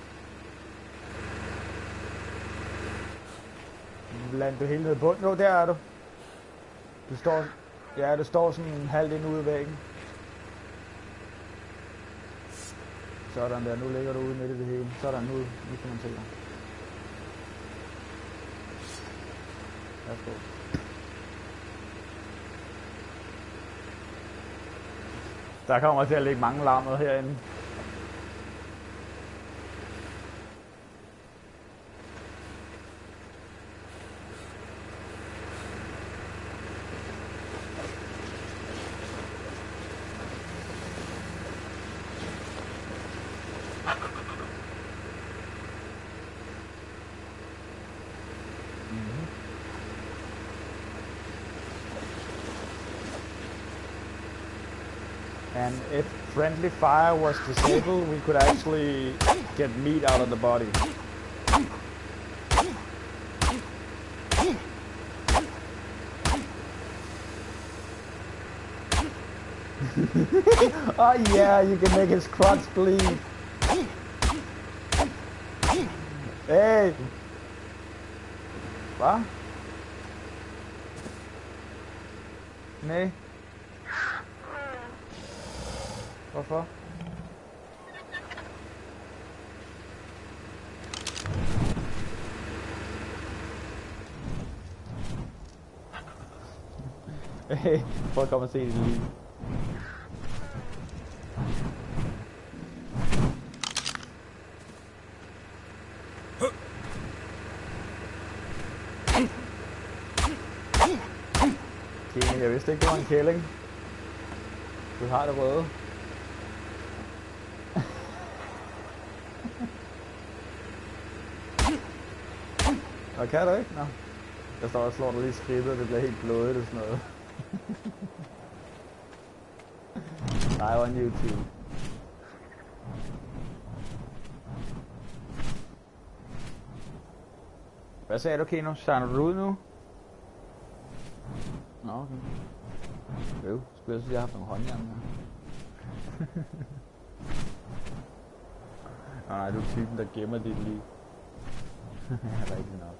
Land du helt ned på. Jo, der er du. Du står... Ja, du står sådan halvt ind ude i væggen. Sådan der. Nu ligger du ude midt i det hele. Sådan nu. Nu kan man se dig. Værsgo. Der kommer til at ligge mange larmer herinde. And if friendly fire was disabled, we could actually get meat out of the body. Oh yeah, you can make his crotch bleed. Hey! Hvad? Nej. Hvorfor? Hey, prøv at komme og se det lige. Jeg vidste ikke, det var en kælling. Du har det røde. Og kan du ikke? Nå. Jeg står og slår dig lige skridtet, og det bliver helt blodigt og sådan noget. Nej, on YouTube. Hvad sagde du, Keno? Signer du ud nu? Nå, okay. Jo, skulle jeg sige, jeg har haft nogle håndjern her. Nej, du er typen, der gemmer dit liv. Rigtig nok.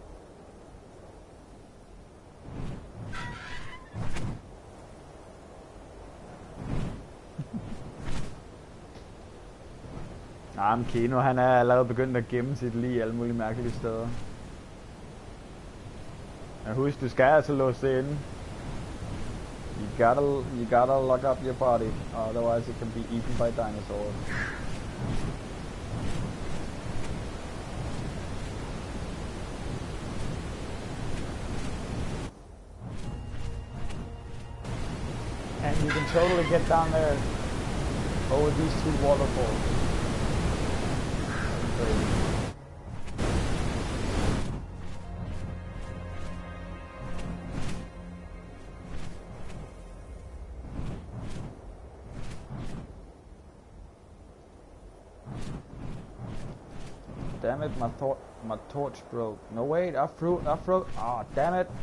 Nej, men Keno, han er allerede begyndt at gemme sit liv alle mulige mærkelige steder. Men husk, du skal altså låse det inde. You gotta lock up your body, otherwise it can be eaten by dinosaurs. And you can totally get down there over these two waterfalls. Damn it, my torch broke. No wait, I threw. Oh, damn it.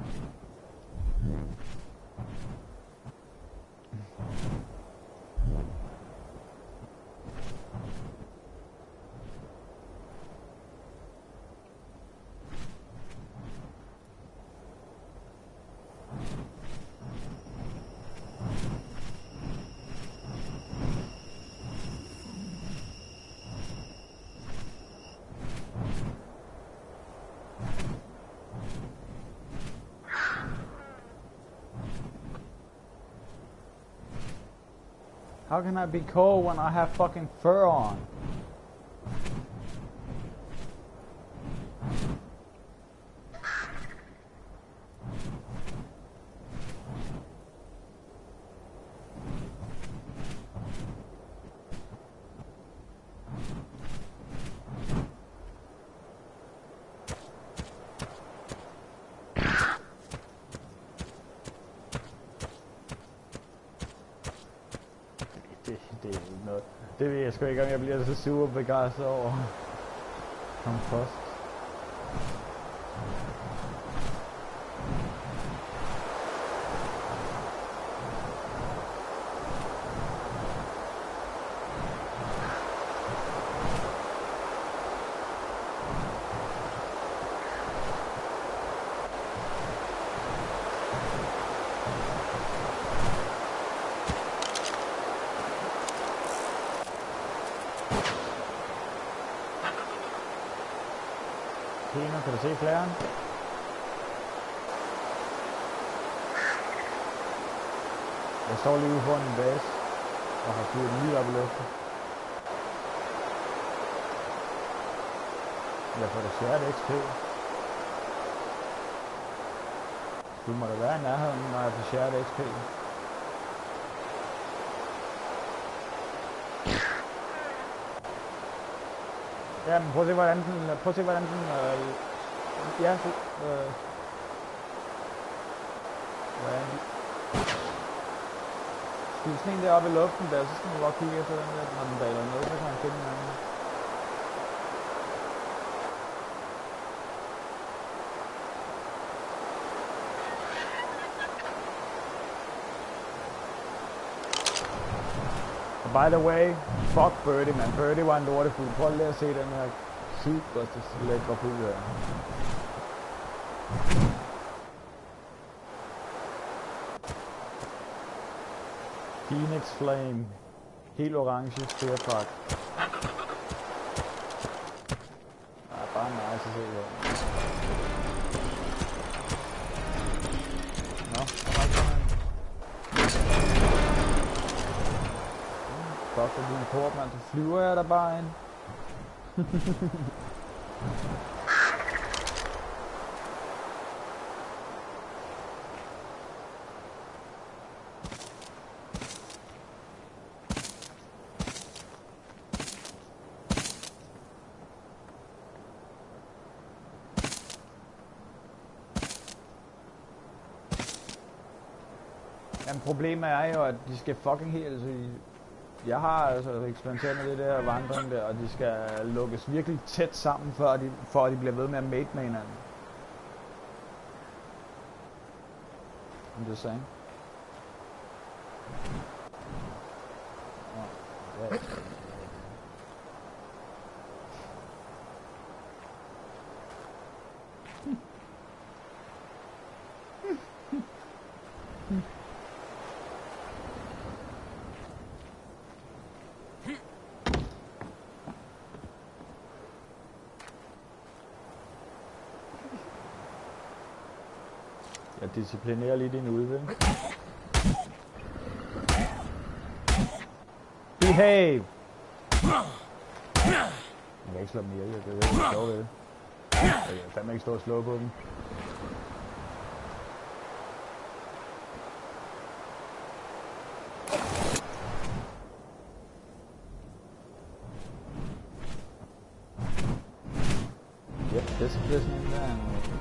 How can I be cold when I have fucking fur on? Det ved jeg sgu ikke, om jeg bliver så super begejstret over kompost. Kan du se flæren? Jeg står lige ude foran en base og har flyet den lige op i luften. Jeg får det svært XP. Du må da være i nærheden, når jeg får shared XP. Ja, men prøv at se hvordan den, ja, hvordan skyde sådan en deroppe i luften der, så skal man bare kigge efter den der, når den daler ned, så kan man finde den anden. By the way, fuck Birdie, man. Birdie var en lortefugl. Prøv lige at se den her super lækre fugl her. Phoenix Flame. Helt orange, styrtræk. Det er bare nice at se her. Nå, fuck for din port, mand. Så flyver jeg der bare ind. Men problemet er jo, at de skal fucking helt... Jeg har altså eksperimenteret med det der vandring der, og de skal lukkes virkelig tæt sammen, for at de bliver ved med at mate med hinanden. I'm just saying. Oh, yeah. Jeg disciplinerer lige din ulve. Behave! Jeg kan ikke slå dem ihjel, det er det, jeg slår ved det. Jeg kan fandme ikke stå og slå på dem. Yep, this is listening down.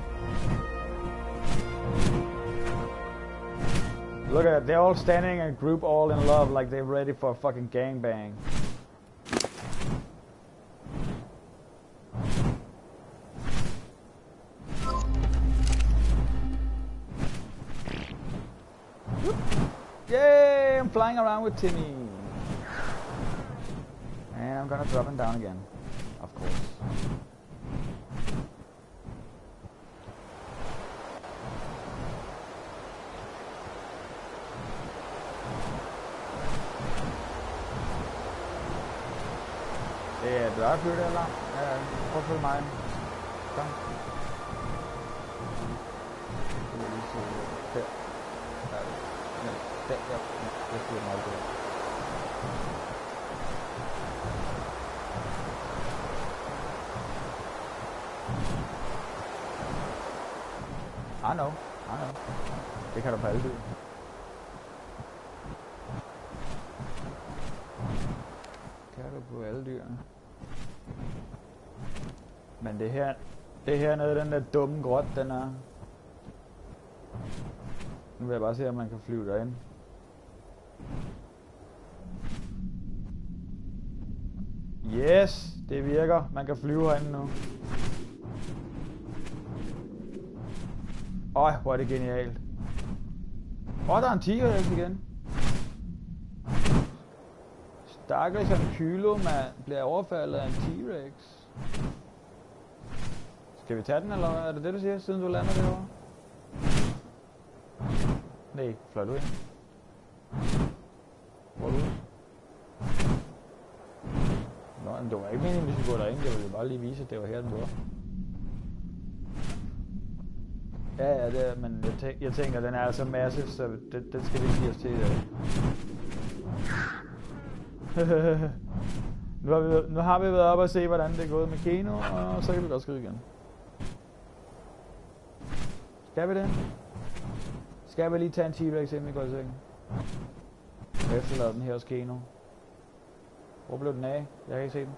Look at it, they're all standing in a group all in love like they're ready for a fucking gangbang. Yay, I'm flying around with Timmy. And I'm gonna drop him down again, of course. Det er dørflyt eller? Ja, prøv at følge mig. Kom. Der. Der, ja. Jeg styrer mig der. I know. Det kan du på alle dyr. Kan du på alle dyrene. Men det her nede, den der dumme grot, den er... Nu vil jeg bare se, om man kan flyve derind. Yes, det virker. Man kan flyve herinde nu. Øj, hvor er det genialt. Åh, der er en tiger igen. Stakkels en kylo, man bliver overfaldet af en T-Rex. Skal vi tage den, eller er det det, du siger, siden du lander derovre? Nej, fløj du ind. Hvor er du? Nå, men det var ikke meningen, hvis vi går derind. Jeg ville bare lige vise, at det var her, den var. Ja, det er, men jeg tænker, at den er altså massiv, så den skal vi ikke give os til i dag. nu har vi været op og se, hvordan det er gået med Keno, og så kan vi godt skride igen. Skal vi det? Skal vi lige tage en T-Rex, inden vi går i seng? Jeg efterlader den her hos Keno. Hvor blev den af? Jeg kan ikke se den.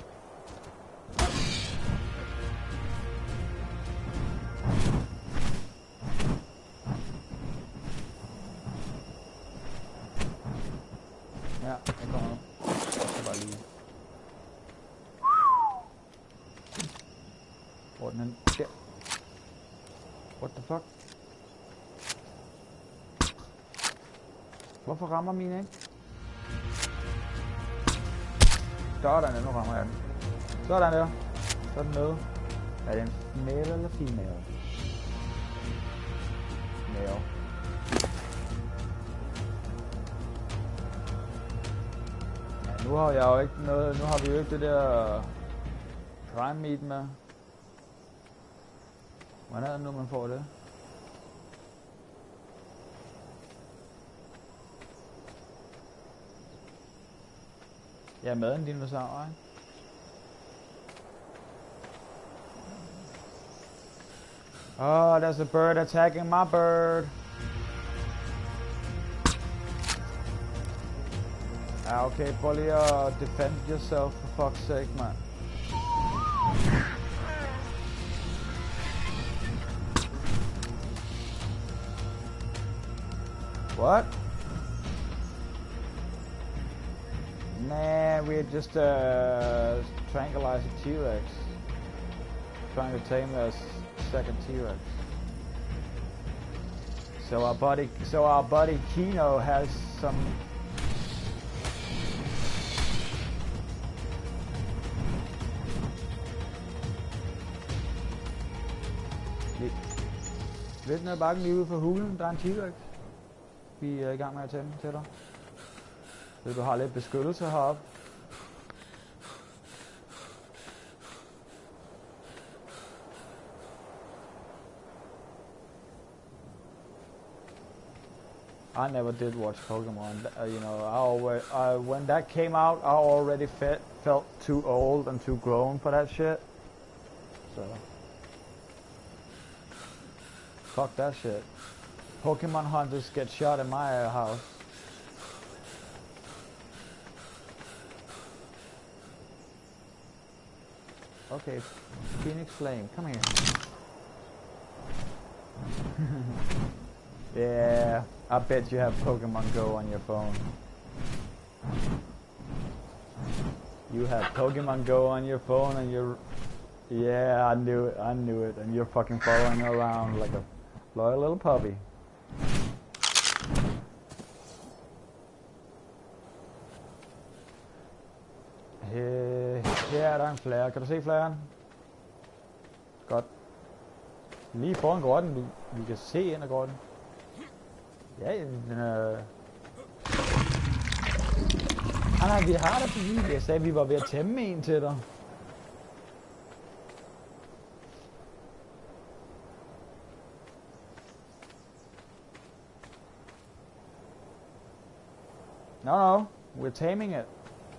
Ja, jeg kommer nu. Jeg skal bare lige... Hvor er den hen? Der. What the fuck? Hvorfor rammer mine ikke? Sådan, nu rammer jeg den. Sådan der. Så er den med. Er det en male eller female? Male. Ja, nu har jeg jo ikke noget, nu har vi jo ikke det der prime meat med. Hvordan er det nu, man får det? Jeg er med en dinosaur, ikke? Oh, there's a bird attacking my bird. Ja, okay, prøv lige at defend yourself, for fuck's sake, man. What? Nah, we're just tranquilizing T-Rex. Trying to tame the second T-Rex. So our buddy Kino has some. Lidt ned ad bakken lige ude for hulen, der er en T-Rex. Vi er i gang med at tæmme til dig. Så du har lidt beskyttelse heroppe. I never did watch Pokemon. You know, when that came out, I already felt too old and too grown for that shit. So, fuck that shit. Pokemon hunters get shot in my house. Okay, Phoenix Flame, come here. Yeah, I bet you have Pokemon Go on your phone. You have Pokemon Go on your phone and you're... Yeah, I knew it, and you're fucking following around like a loyal little puppy. Her er der en flare. Kan du se flaren? Godt. Lige foran grotten. Vi kan se ind ad grotten. Ja, den er... Nej, vi har det på video. Jeg sagde, at vi var ved at tæmme en til dig. No, we're taming it.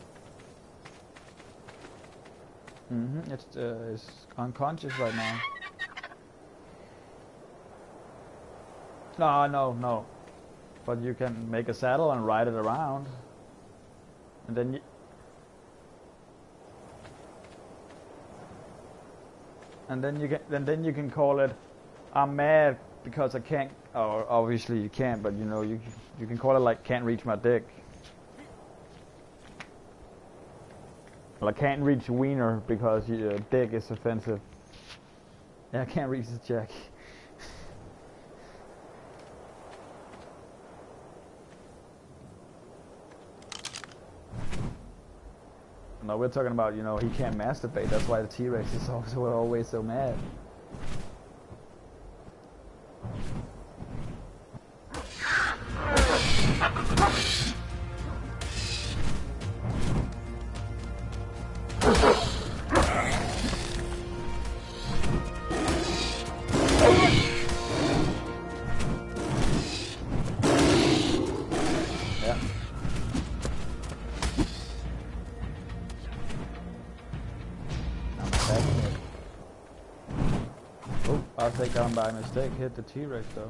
It's unconscious right now. No. But you can make a saddle and ride it around, and then you can call it. I'm mad because I can't. Or obviously you can't, but you know you can call it like can't reach my dick. Well, I can't reach wiener because your dick is offensive. Yeah, I can't reach the jack. No, we're talking about, you know, he can't masturbate. That's why the T-Rex is also always so mad. I think I'm by mistake hit the T-Rex though.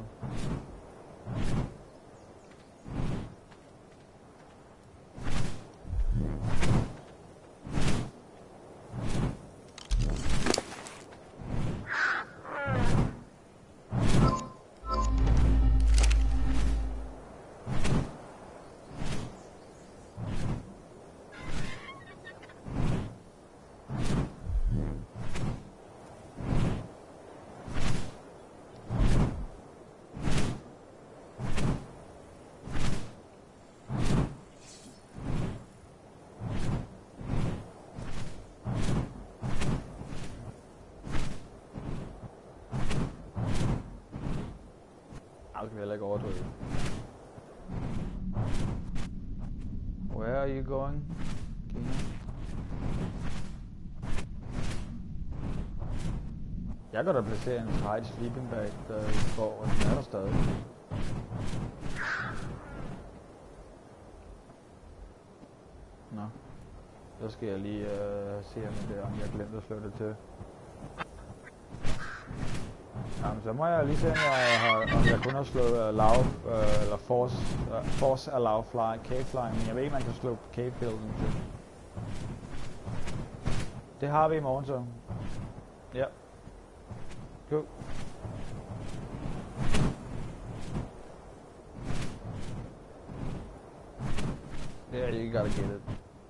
Where are you going? Jeg går da placere en tight sleeping bag, der står, og den er der stadig. Nå, så skal jeg lige se om jeg glemte at slå det til. Jamen, så må jeg lige se, om jeg kun har slået allow, eller force allow cave flying, men jeg ved ikke, man kan slå cave building til. Det har vi i morgen så. Ja. Go. Yeah, you gotta get it.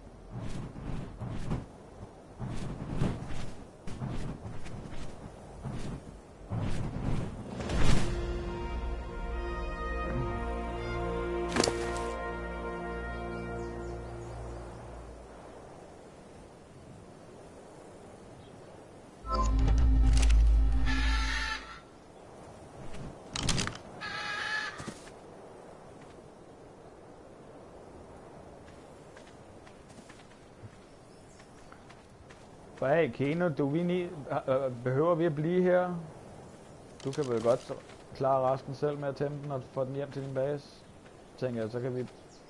Hey Keno, behøver vi at blive her? Du kan vel godt klare resten selv med at tæmme den og få den hjem til din base. Tænker jeg, så kan vi...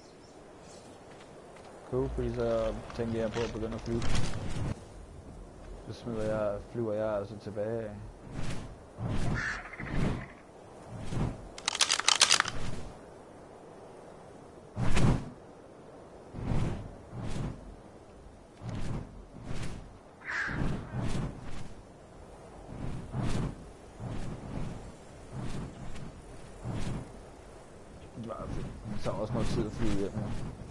Cool, fordi så tænker jeg på at begynde at flyve. Så flyver jeg altså tilbage. Det tager også noget tid at flyve hjem her.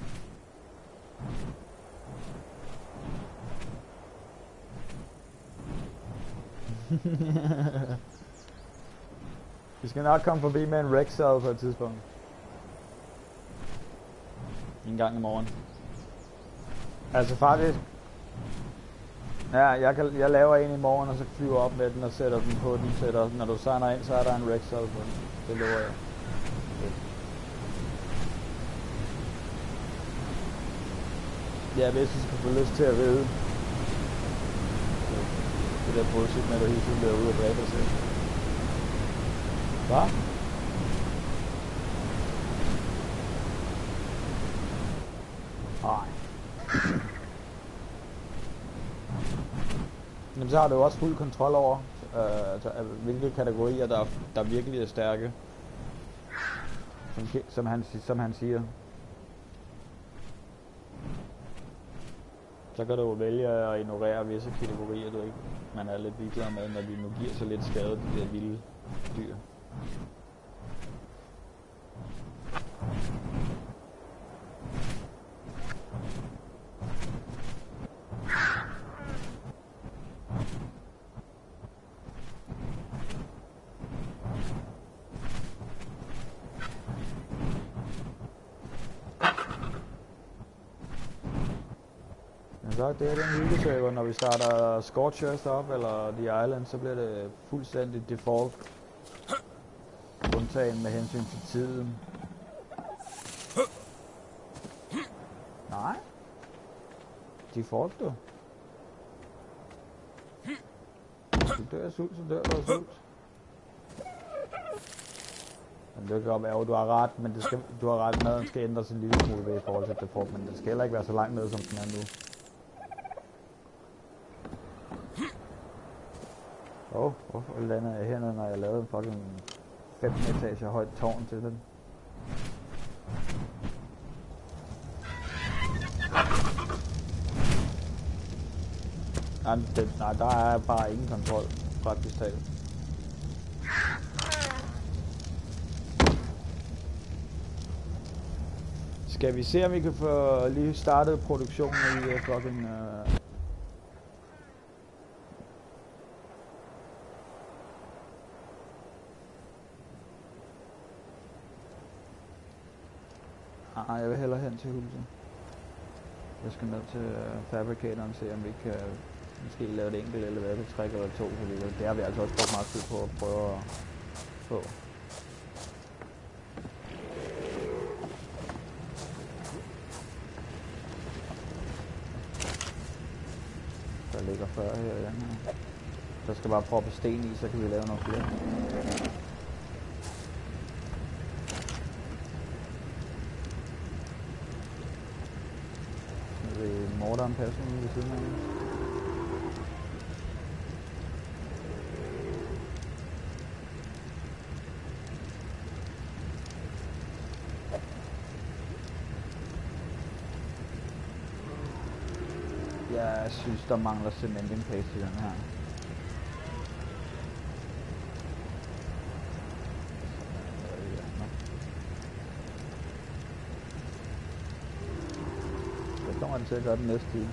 Vi skal nok komme forbi med en Rexall på et tidspunkt. En gang i morgen. Altså faktisk... Ja, jeg laver en i morgen, og så flyver op med den og sætter den på den. Når du signer ind, så er der en Rexall på den. Det lover jeg. Ja, hvis du skal få lyst til at ride. Det der bullshit med, at du hele tiden bliver ude og dræbe dig selv. Hvad? Nej. Jamen så har du også fuld kontrol over, hvilke kategorier, der virkelig er stærke. Som han siger. Så kan du jo vælge at ignorere visse kategorier, man er lidt ligeglad med, når de nu giver så lidt skade, de der vilde dyr. Det er den hyggeserver, når vi starter Scorchers op, eller The Island, så bliver det fuldstændig default. Undtagen med hensyn til tiden. Nej. Default du. Du dør af sult, så dør du af sult. Men det kan godt være, at du har ret, men du har ret, maden skal ændres en lille smule ved i forhold til default, men det skal heller ikke være så langt ned, som den er nu. Hvorfor lander jeg hernede, når jeg lavede en fucking 15 etager højt tårn til den? Nej, der er bare ingen kontrol, praktisk talt. Skal vi se, om vi kan få lige startet produktionen i fucking... Nej, jeg vil hellere hen til huset. Jeg skal ned til fabrikatoren og se, om vi kan måske lave et enkelt elevator-træk eller to, fordi det har vi altså også brugt meget tid på at prøve at få. Der ligger 40 her i den her. Der skal bare proppe sten i, så kan vi lave noget flere. Morderen passer nu ved siden af. Jeg synes, der mangler cementing paste i den her. den til at gøre den næste time.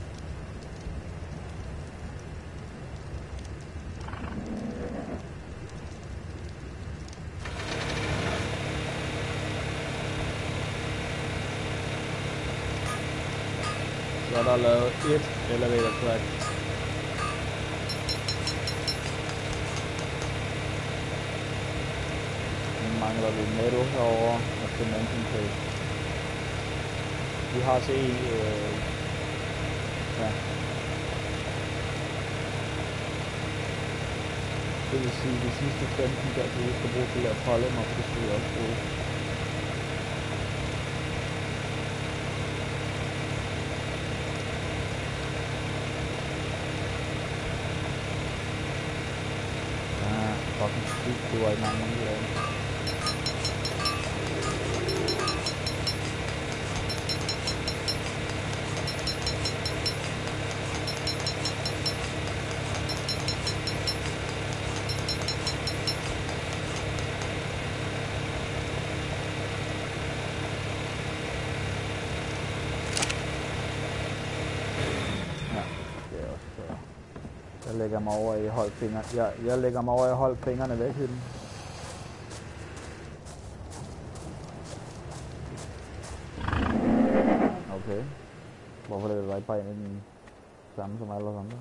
Så er der lavet et elevator track. Nu mangler vi netto herovre og cementing tape. Vi har set ja. Det vil sige, de sidste 15 der, vi skal bruge til at folde mig, for det skal vi også bruge. Fucking sygt, det var ikke mange lave. Ja, det er også fair. Jeg lægger mig over i hold fingre. Jeg lægger mig over i hold fingrene væk i den. Okay. Hvorfor det ikke bare ind i den samme som alle andre?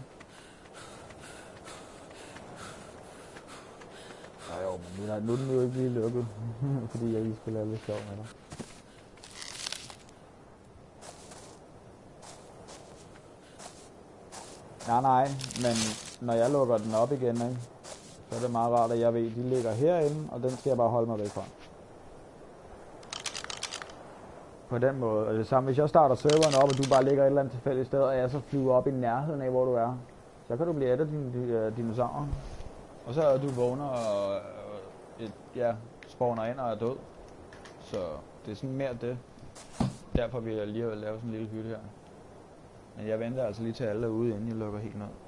Ja jo, men nu er den jo ikke lige lukket, fordi jeg lige skal lave lidt sjov med dig. Nej, men når jeg lukker den op igen, ikke, så er det meget rart, at jeg ved, at de ligger herinde, og den skal jeg bare holde mig væk fra. På den måde. Og det samme, hvis jeg starter serveren op, og du bare ligger et eller andet tilfældigt sted, og jeg så flyver op i nærheden af, hvor du er, så kan du blive et af dine dinosaurer. Og så er du vågner og spawner ind og er død. Så det er sådan mere det. Derfor vil jeg lige have lavet sådan en lille hytte her. Men jeg venter altså lige til alle er ude, inden jeg lukker helt ned.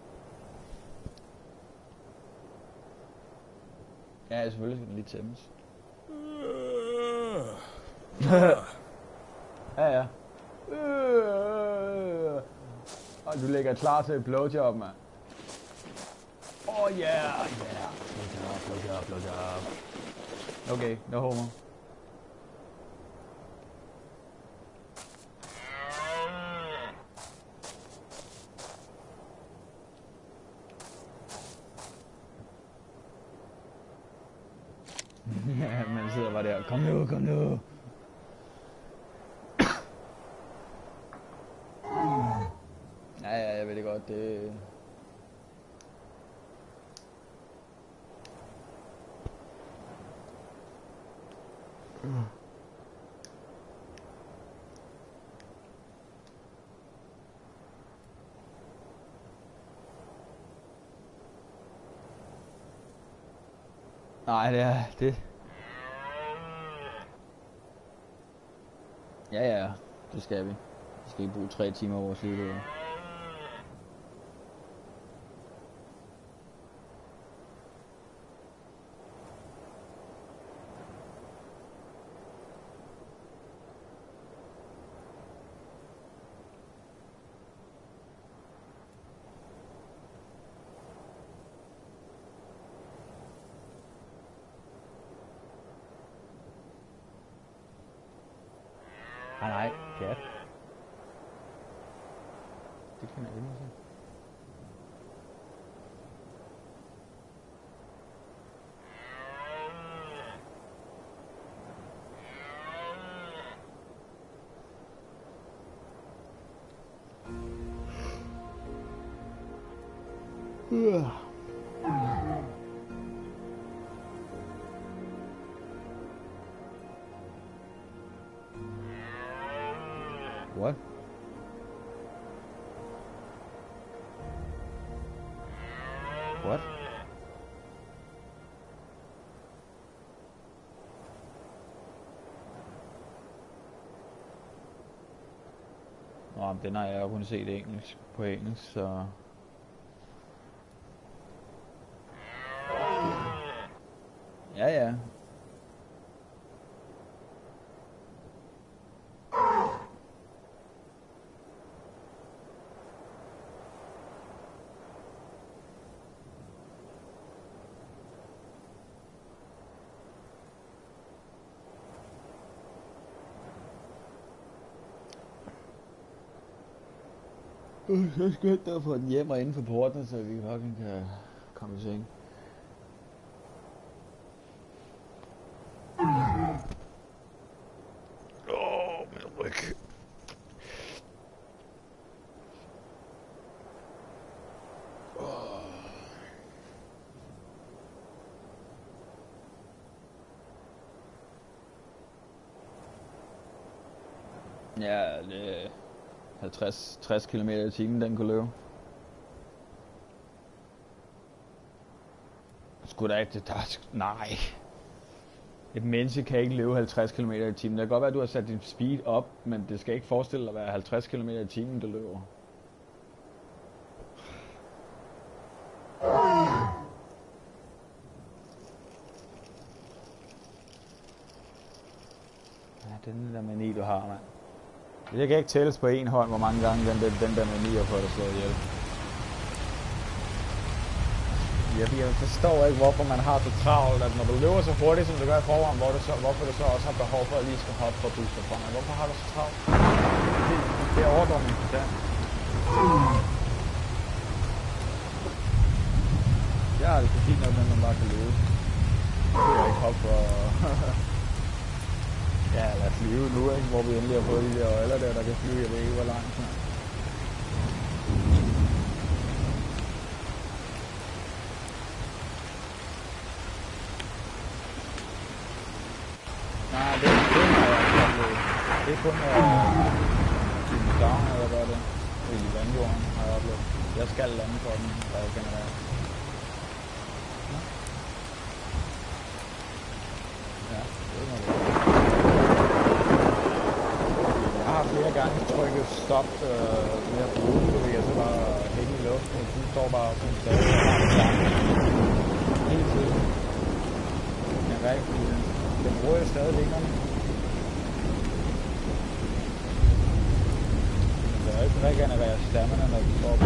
Ja, selvfølgelig skal den lige tæmmes. Ja. Og du ligger klar til et blowjob, mand. Oh yeah. Blowjob. Okay, no homo. Ja, man sidder bare der. Kom nu. Ja, jeg ved det godt, det... Nej, det er det. Ja, det skal vi. Vi skal ikke bruge 3 timer over vores liv. Nej, kat. Det kan jeg ikke se. What? What? Nå, den har jeg jo kun set engelsk på engelsk, så... Ja. Så skønt at få den hjem og inden for porten, så vi fucking kan komme i seng. Min ryg. Ja, det er 50-60 km i timen, den kunne løbe. Skulle da ikke, nej. Et menneske kan ikke løbe 50 km i timen. Det kan godt være, at du har sat din speed op, men det skal ikke forestille dig at være 50 km i timen, du løber. Ja, det er den der mani, du har, mand. Det kan ikke tælles på en hånd, hvor mange gange den der mani har fået dig slået ihjel. Jeg forstår ikke, hvorfor man har så travlt, at når du løber så hurtigt, som du gør i forvejen, hvorfor du så også har behov for at lige skal hoppe for booster fra mig. Hvorfor har du så travlt? Det er overdår min forstand. Ja, det er fint nok, at man bare kan løbe. Det er ikke hoppe for... Ja, lad os flyve nu, ikke? Hvor vi endelig har fået de der øjler der kan flyve. Jeg ved ikke, hvor langt snart. Nej, det har jeg ikke oplevet. Det er kun i dagen, eller hvad det er. I vandjorden har jeg oplevet. Jeg skal lande for den, der jeg genererer. Ja, det må det. Jeg har flere gange trykket stop med at bruge det, fordi jeg så bare hænge i luften, og du står bare sådan stadig og har det samme hele tiden. Men rigtig, den bruger jeg stadig vingerne. Men det er ikke regenerere stamina, når du står på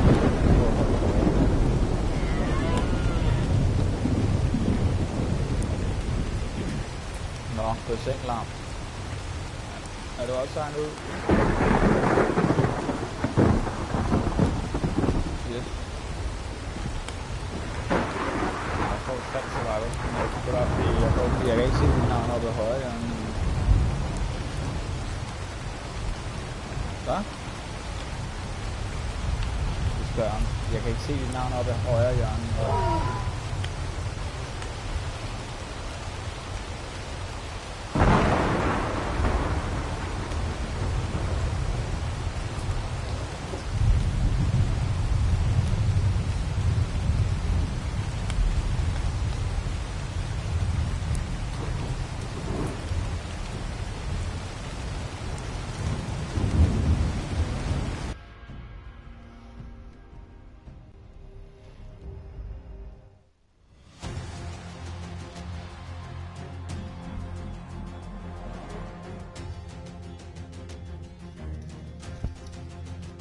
Nå, det er senglarm. Er du også tegnet ud? Yes. Jeg får 3 survival. Jeg kan ikke se dit navn oppe i højre hjørne. Hvad? Det spørger han. Jeg kan ikke se dit navn oppe i højre hjørne.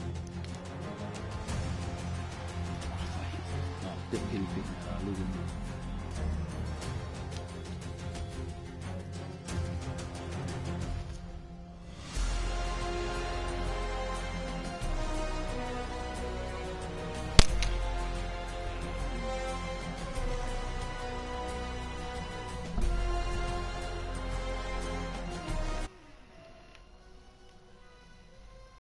Den helfing er der lidt inde.